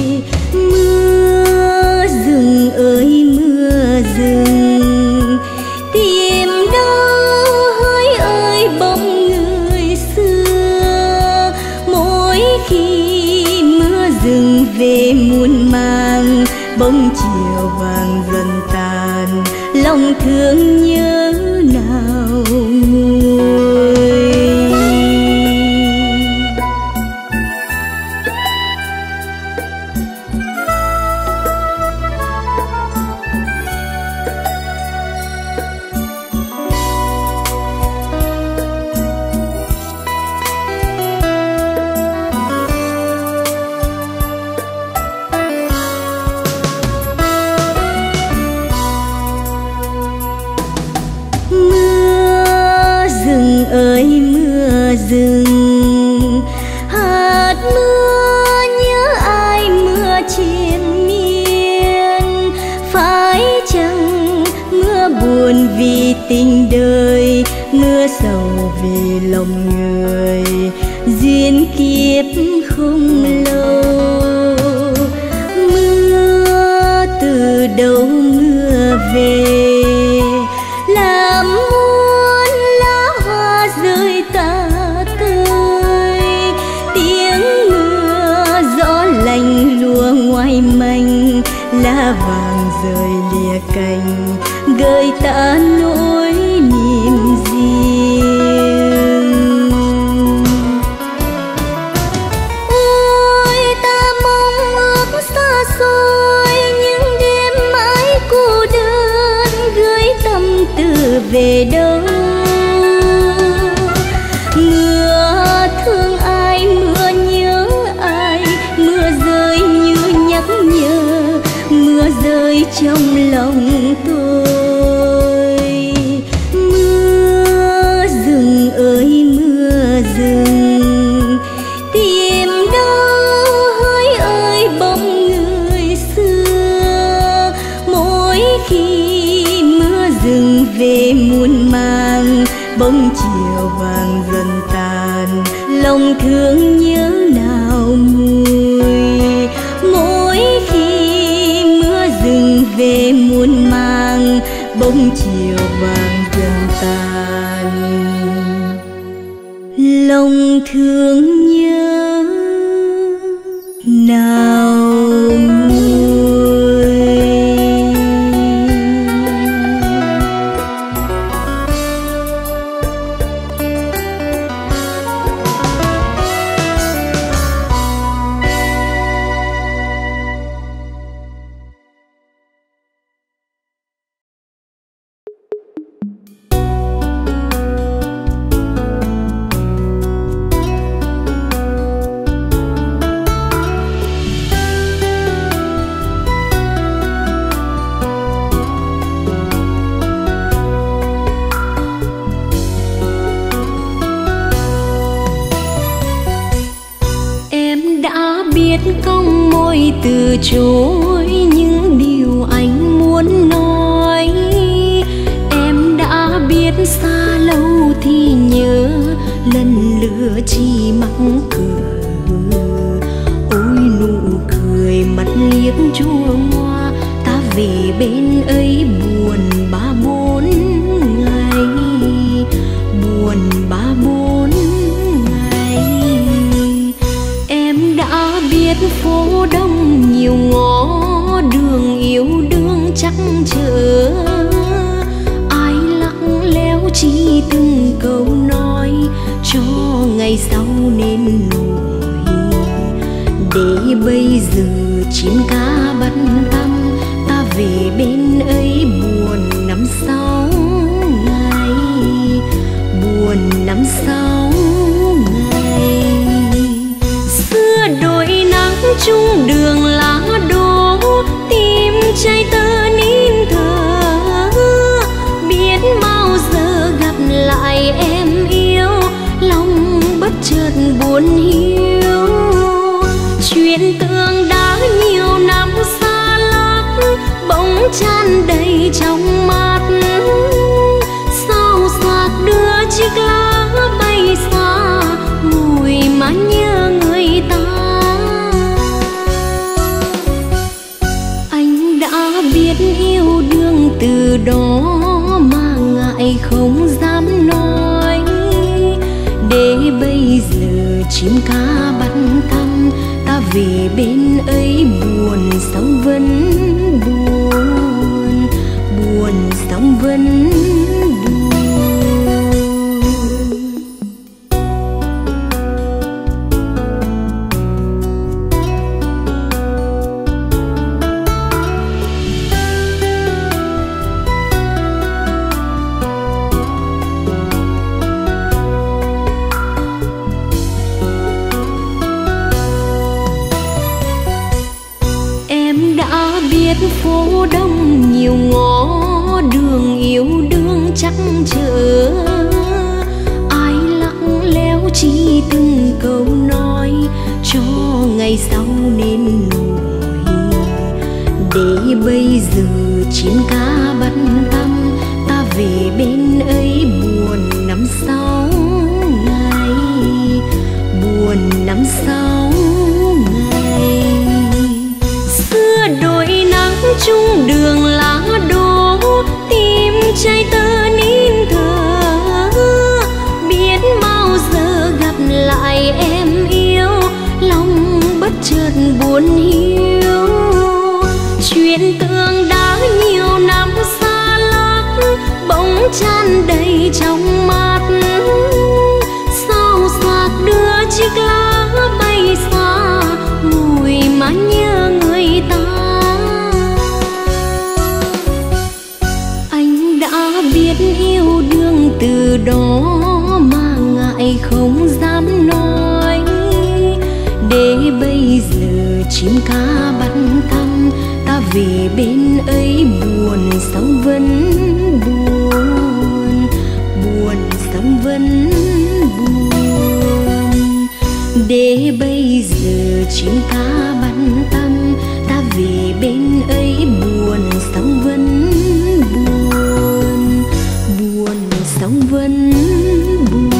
Mưa rừng ơi mưa rừng, tìm đâu hỡi ơi bóng người xưa. Mỗi khi mưa rừng về muôn màng, bóng chiều vàng dần tàn, lòng thương nhớ nào nguôi. Rừng hạt mưa nhớ ai, mưa triền miên. Phải chăng mưa buồn vì tình đời, mưa sầu vì lòng người, duyên kiếp không lâu. Mưa từ đâu mưa về, làm muôn lá hoa rơi tả tơi. Tiếng mưa gió lạnh lùa ngoài manh, lá vàng rơi lìa cành, gợi ta nỗi niềm riêng. Ôi ta mong ước xa xôi, những đêm mãi cô đơn, gửi tâm tư về đâu. Mưa thương ai, mưa nhớ ai, mưa rơi như nhắc nhở, mưa rơi trong lòng tôi. Mưa rừng ơi mưa rừng, tìm đâu hỡi ơi bóng người xưa. Mỗi khi mưa rừng về muôn màng, bóng chiều vàng dần tàn, lòng thương nhớ nào nguôi. Mỗi khi mưa rừng về muôn màng, bóng chiều vàng dần tàn, lòng thương nhớ nào nguôi. Cong môi từ chối những điều anh muốn nói. Em đã biết xa lâu thì nhớ, lần lửa chỉ mắc cười. Ôi nụ cười mắt liếc chua ngoa, ta về bên ấy buồn ba bốn ngày, buồn ba bốn ngày. Em đã biết phố đông nhiều ngõ đường yêu trăng trở. Ai lặng lẽo chỉ từng câu nói cho ngày sau nên nổi. Để bây giờ chim ca bắt tăm, ta về bên ấy buồn năm sáu ngày, buồn năm sáu ngày. Xưa đôi nắng chung đường lá đổ, tim cháy tơ nín thở. Biết bao giờ gặp lại em yêu, lòng bất chợt buồn hiu. Chuyện tương đã nhiều năm xa lắc, bỗng tràn đầy trong mắt. Sao xoạc đưa chiếc lá bay xa, ngồi mà nhớ người ta. Anh đã biết yêu đương từ đó mà ngại không dám nói. Để bây giờ chim ca bắt tăm, ta về bên ấy buồn sóng vẫn buồn, buồn sóng vẫn buồn. Phố đông nhiều ngõ đường yêu đương chắc chở. Ai lặng lẽo chỉ từng câu nói cho ngày sau nên nổi. Để bây giờ chim ca bắt tăm, ta về bên ấy buồn năm sáu ngày, buồn năm sáu ngày. Xưa đôi nắng chung đường lá đổ, tim cháy tơ nín thở. Biết bao giờ gặp lại em yêu, lòng bất chợt buồn hiu. Chuyện tương đã nhiều năm xa lắc, bỗng tràn đầy trong mắt. Sao xoạc đưa chiếc lá bay xa, ngồi mà nhớ người ta. Anh đã biết yêu đương từ đó mà ngại không dám nói. Để bây giờ chim ca bắt tăm, ta về bên ấy buồn sóng vẫn buồn, buồn sóng vẫn buồn. Để bây giờ chim ca bắt tăm, ta về bên ấy buồn sóng vẫn buồn, buồn sóng vẫn buồn.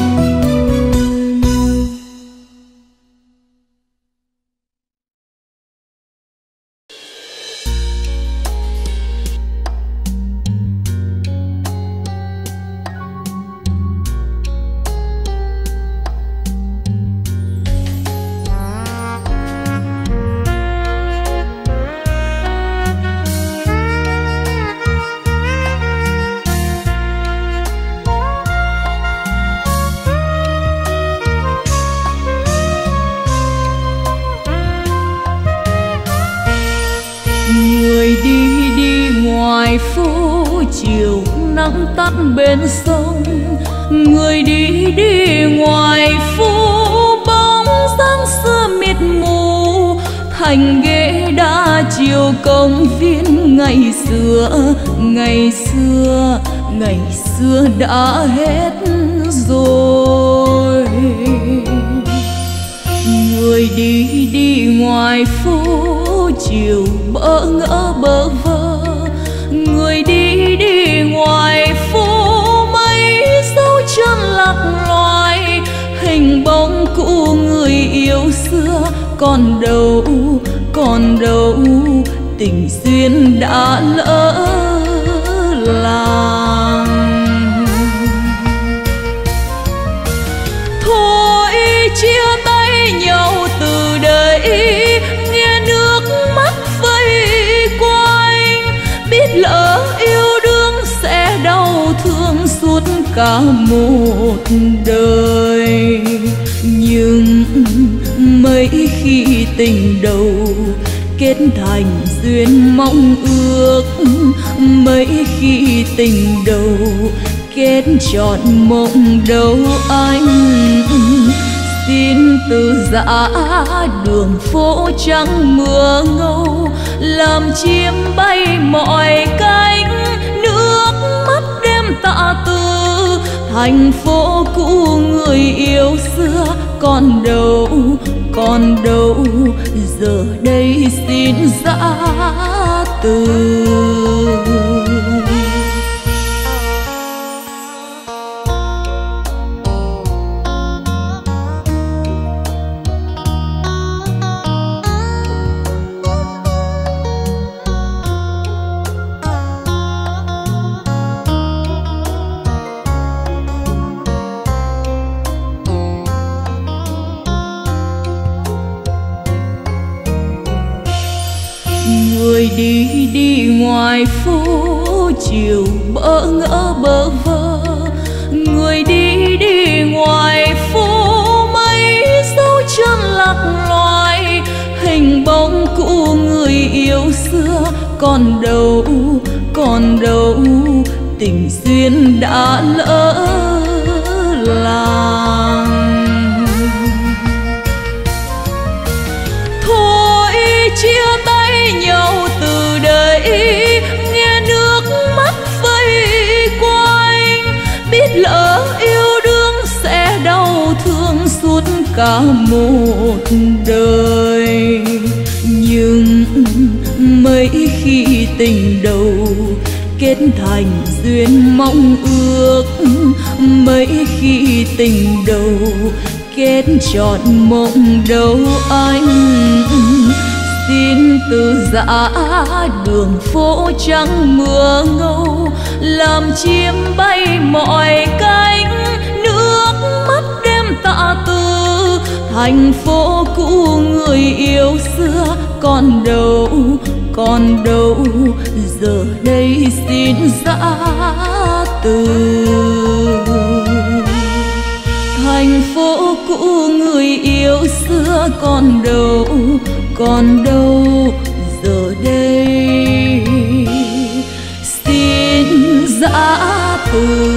Chiều nắng tắt bên sông, người đi đi ngoài phố, bóng dáng xưa mịt mù. Thành ghế đá chiều công viên ngày xưa, ngày xưa, ngày xưa đã hết rồi. Người đi đi ngoài phố, chiều bỡ ngỡ bơ vơ. Người đi đi ngoài phố, mấy dấu chân lạc loài. Hình bóng cũ người yêu xưa, còn đâu, còn đâu tình duyên đã lỡ làng. Thôi chia tay nhau từ đây, nghe nước mắt vây quanh. Biết lỡ cả một đời. Nhưng mấy khi tình đầu kết thành duyên mong ước, mấy khi tình đầu kết trọn mộng đâu anh. Xin từ giã đường phố trắng mưa ngâu, làm chim bay mọi cánh, nước mắt đêm tạ từ. Thành phố cũ người yêu xưa còn đâu, còn đâu, giờ đây xin giã từ. Người đi đi ngoài phố chiều bỡ ngỡ bơ vơ, người đi đi ngoài phố mấy dấu chân lạc loài. Hình bóng cũ người yêu xưa còn đâu, còn đâu, tình duyên đã lỡ làng. Thôi chia tay nhau từ đây, nghe nước mắt vây quanh. Biết lỡ yêu đương sẽ đau thương suốt cả một đời. Nhưng mấy khi tình đầu kết thành duyên mong ước, mấy khi tình đầu kết trọn mộng đâu anh. Xin từ giã đường phố trắng mưa ngâu, làm chim bay mọi cánh, nước mắt đêm tạ từ. Thành phố cũ người yêu xưa còn đâu, còn đâu, giờ đây xin giã từ. Thành phố cũ người yêu xưa còn đâu, còn đâu, giờ đây xin giã từ.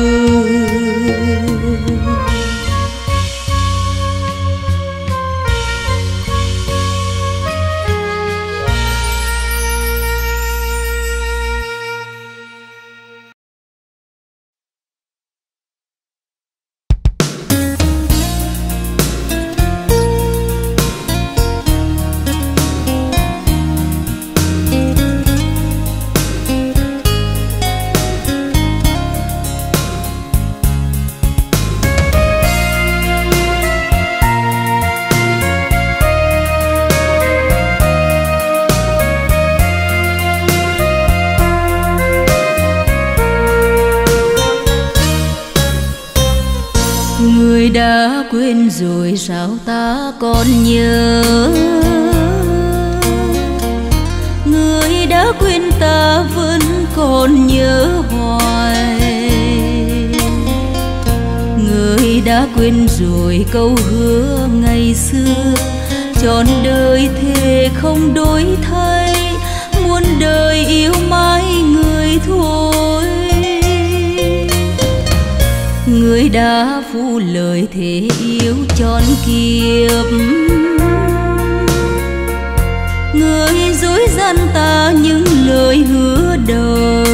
Người đã quên rồi sao ta còn nhớ, người đã quên ta vẫn còn nhớ hoài. Người đã quên rồi câu hứa ngày xưa, trọn đời thề không đổi thay, muôn đời yêu mãi người thôi. Người đã phụ lời thề yêu trọn kiếp, người dối gian ta những lời hứa đầu.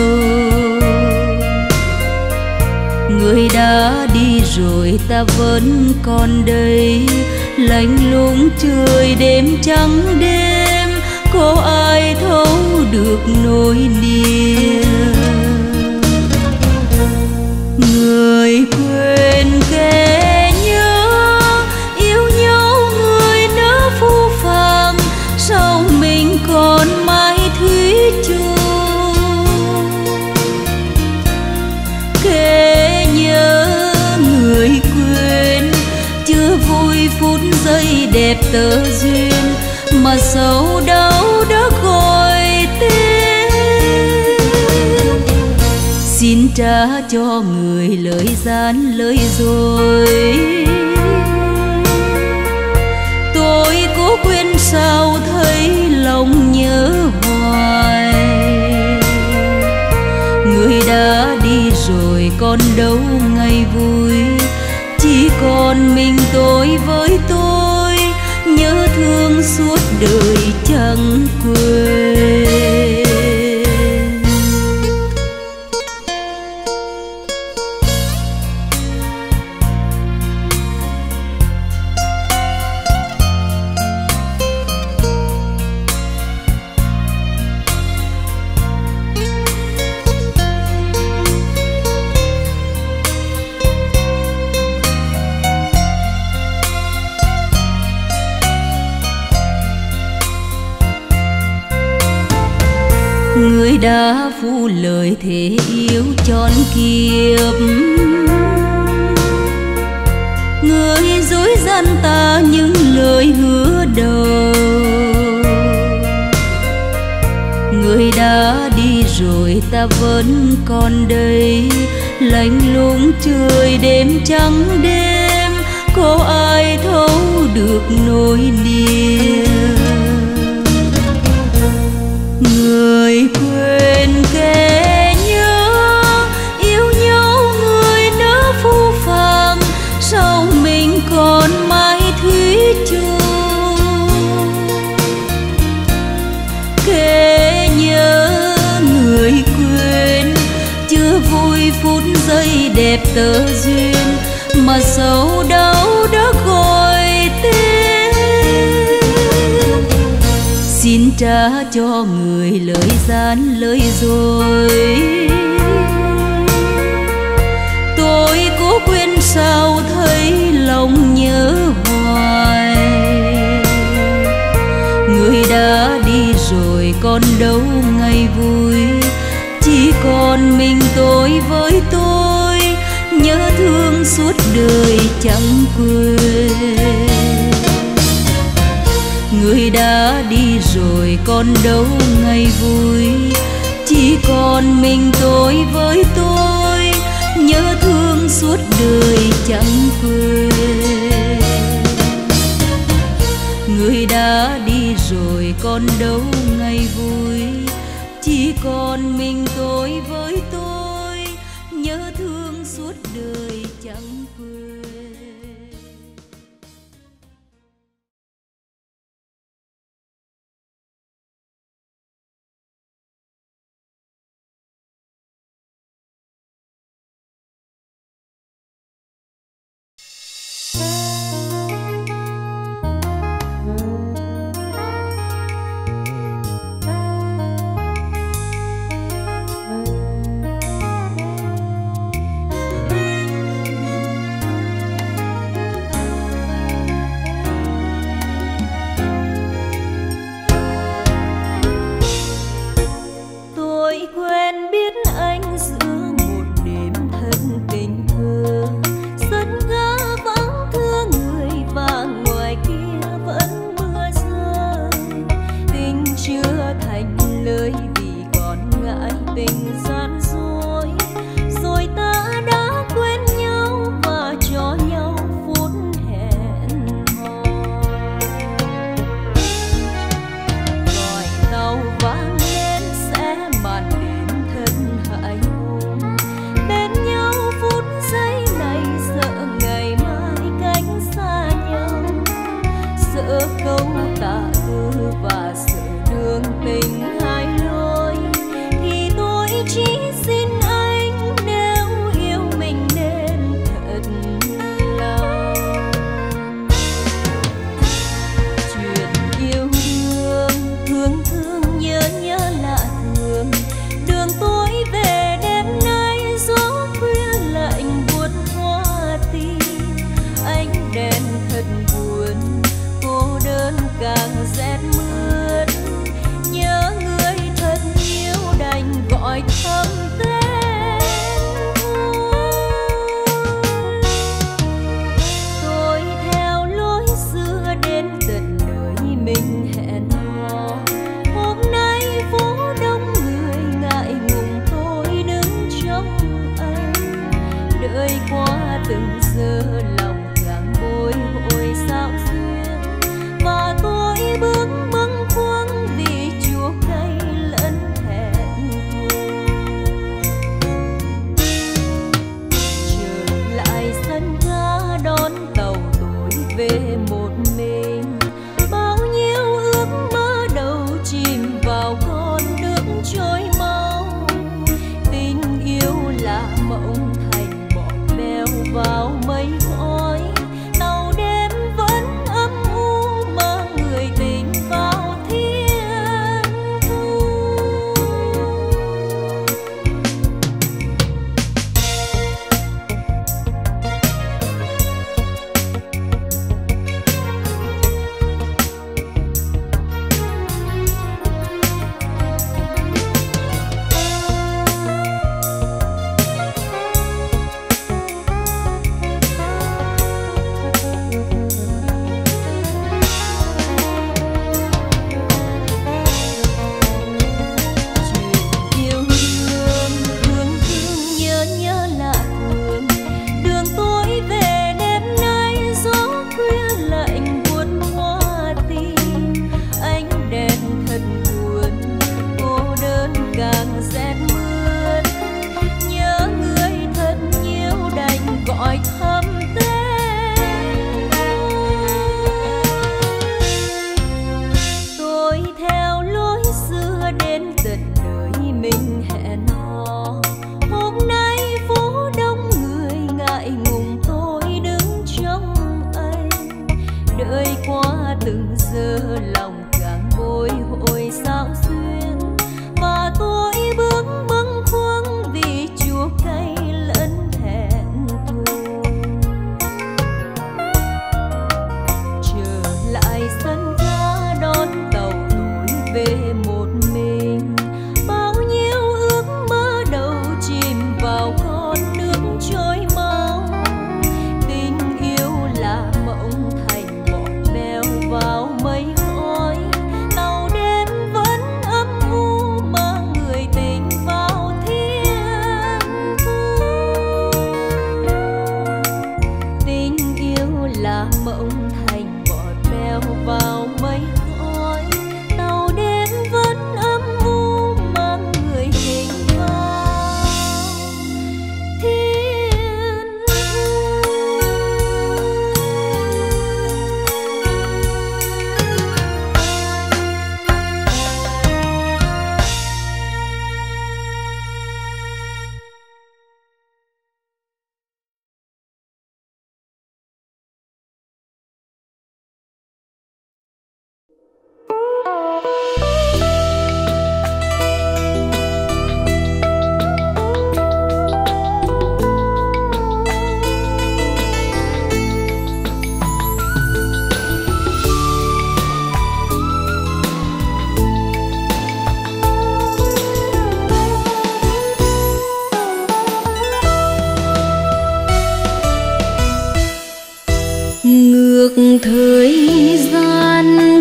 Người đã đi rồi ta vẫn còn đây, lạnh lùng trời đêm trắng đêm, có ai thấu được nỗi niềm. Người quên kẻ nhớ, yêu nhau người nỡ phũ phàng, sao mình còn mãi thủy chung. Kẻ nhớ người quên, chưa vui phút giây đẹp tơ duyên, mà sâu đau đã gọi tên. Xin trả cho người lời gian lời dối. Tôi cố quên sao thấy lòng nhớ hoài. Người đã đi rồi còn đâu ngày vui, chỉ còn mình tôi với tôi, nhớ thương suốt đời chẳng quên. Người đã phụ lời thề yêu trọn kiếp, người dối gian ta những lời hứa đầu. Người đã đi rồi ta vẫn còn đây, lạnh lùng trời đêm trắng đêm, có ai thấu được nỗi niềm. Người quên kẻ nhớ, yêu nhau người nỡ phũ phàng, sao mình còn mãi thủy chung. Kẻ nhớ người quên, chưa vui phút giây đẹp tơ duyên, mà sâu đau đã gọi tên. Xin trả cho người lời gian lời dối. Tôi cố quên sao thấy lòng nhớ hoài. Người đã đi rồi còn đâu ngày vui, chỉ còn mình tôi với tôi, nhớ thương suốt đời chẳng quên. Người đã đi rồi còn đâu ngày vui, chỉ còn mình tôi với tôi, nhớ thương suốt đời chẳng quên. Người đã đi rồi còn đâu ngày vui, chỉ còn mình tôi với tôi, nhớ thương suốt đời chẳng quên.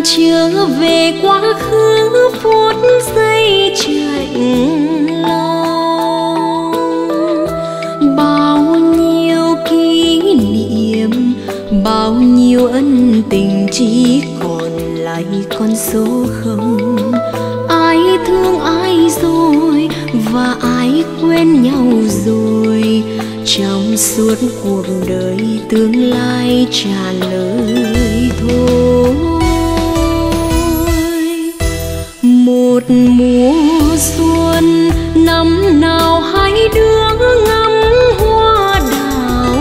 trở về quá khứ phút giây chạnh lòng. Bao nhiêu kỷ niệm, bao nhiêu ân tình chỉ còn lại con số không. Ai thương ai rồi và ai quên nhau rồi, trong suốt cuộc đời tương lai trả lời thôi. Một mùa xuân năm nào hai đứa ngắm hoa đào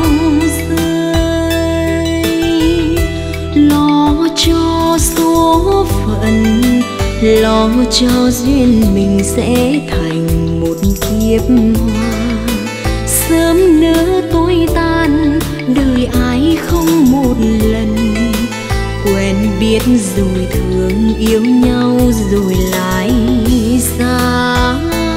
rơi, lo cho số phận, lo cho duyên mình sẽ thành một kiếp hoa. Sớm nỡ tối tan, đời ai không một lần, quen biết rồi thương yêu nhau rồi lại xa.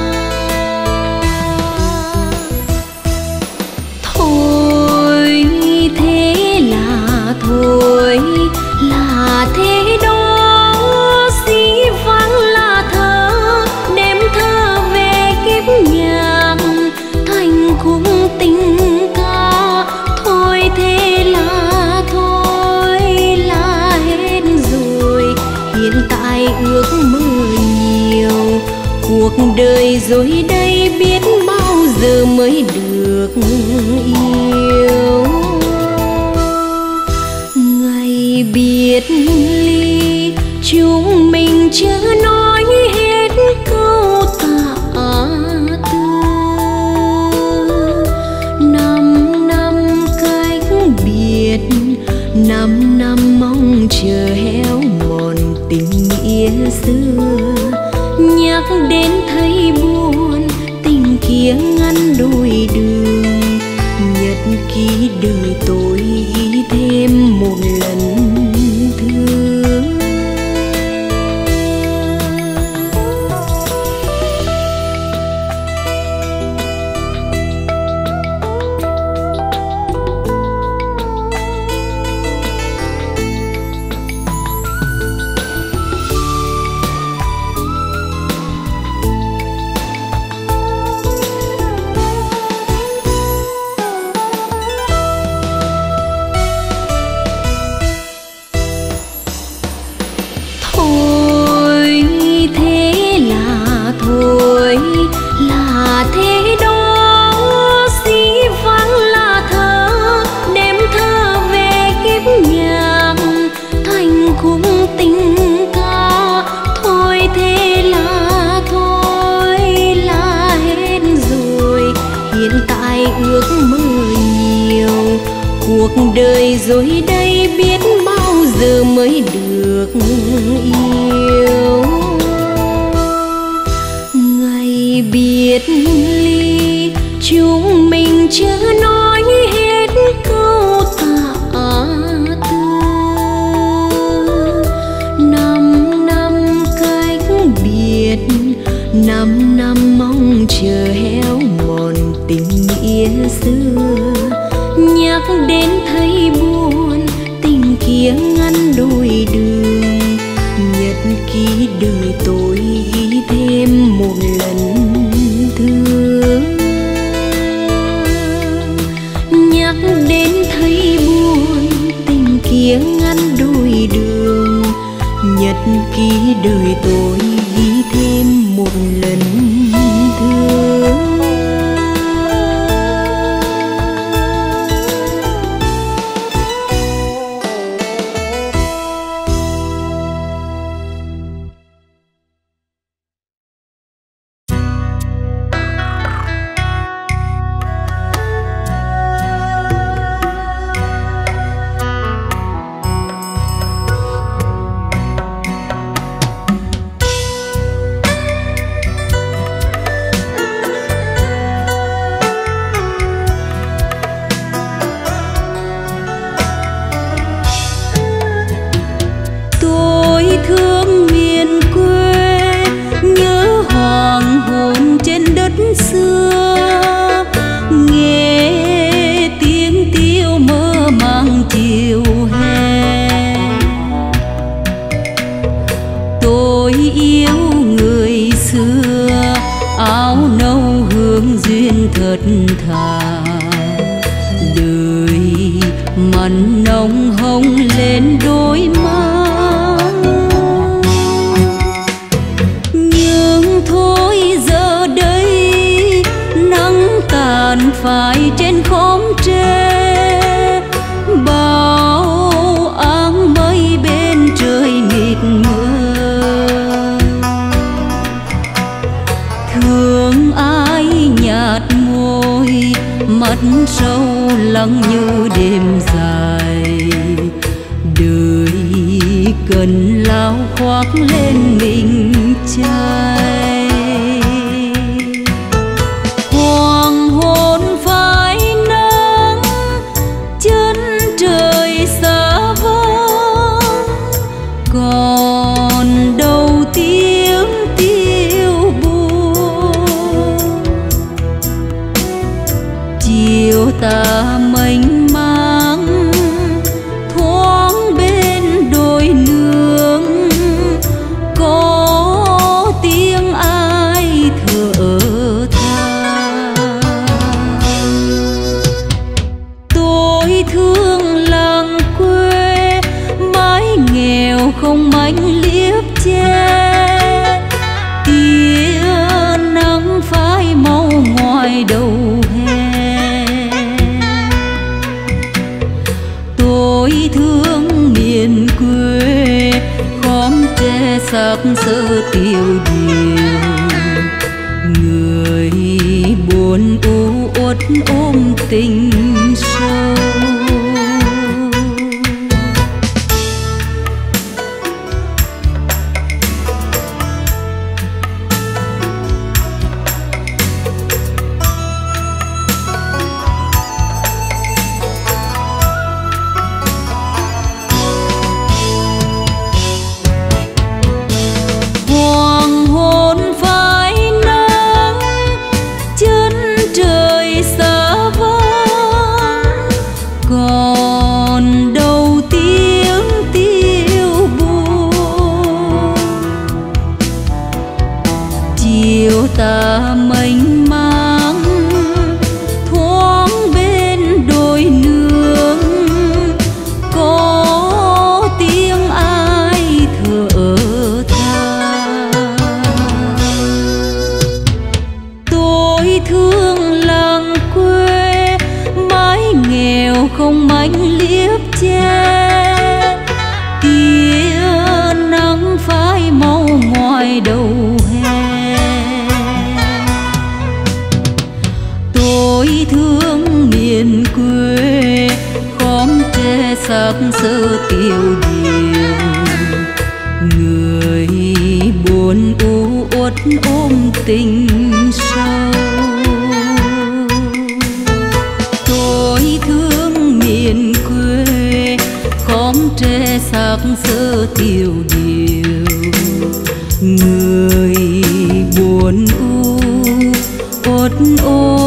Thôi thế là thôi, là thế đó, dĩ vãng là thơ, đem thơ về kiếp nhạc thành khúc tình ca. Thôi thế là thôi, là hết rồi, hiện tại ước mơ nhiều. Cuộc đời rồi đây biết bao giờ mới được yêu. Ngày biệt ly chúng mình chưa nói hết câu tạ từ. Năm năm cách biệt, năm năm mong chờ héo mòn tình nghĩa xưa. Nhắc đến thấy buồn, tình kia ngăn đôi đường. Nhật ký đời tôi ghi thêm một lần thương. Cuộc đời rồi đây biết bao giờ mới được yêu. Ngày biệt ly chúng mình chưa nói hết câu tạ từ. Năm năm cách biệt, năm năm mong chờ héo mòn tình nghĩa xưa. Nhắc đến thấy buồn, tình kia ngăn đôi đường. Nhật ký đời tôi ghi thêm một lần thương. Nhắc đến thấy buồn, tình kia ngăn đôi đường. Nhật ký đời tôi ghi thêm một lần thương. Xưa nghe tiếng tiêu mơ mang chiều hè, thật thà. Đời mặn nồng hồng lên đôi má, nhưng thôi giờ đây nắng tàn phai trên khóm tre, bao áng mây bên trời mịt mờ. Thương ai nhạt môi, mắt sâu lắng như đêm dài. Đời cần lao khoác lên mình trai. Hoàng hôn phai nắng, chân trời xa vắng, còn đâu tiếng tiêu buồn. Chiều tà mênh mang thoáng bên đồi nương, có tiếng ai thở than. Tôi thương làng quê mái nghèo không mảnh liếp che, tia nắng phai mau ngoài đầu hè. Tôi thương miền quê khóm tre sắc sơ tiêu điều, người buồn u uất ôm tình sâu. Hoàng hôn phai nắng, chân trời xa vắng, còn đâu tiếng tiêu buồn. Chiều tà mênh mang thoáng bên đồi nương, có tiếng ai thở than. Tôi thương làng quê mái nghèo không mảnh liếp che, tia nắng phai mau ngoài đầu hè. Tôi thương miền quê khóm tre sắc sơ tiêu điều, người buồn u uất ôm tình sâu. Tôi thương miền quê khóm tre sắc sơ tiêu điều, người buồn u uất ôm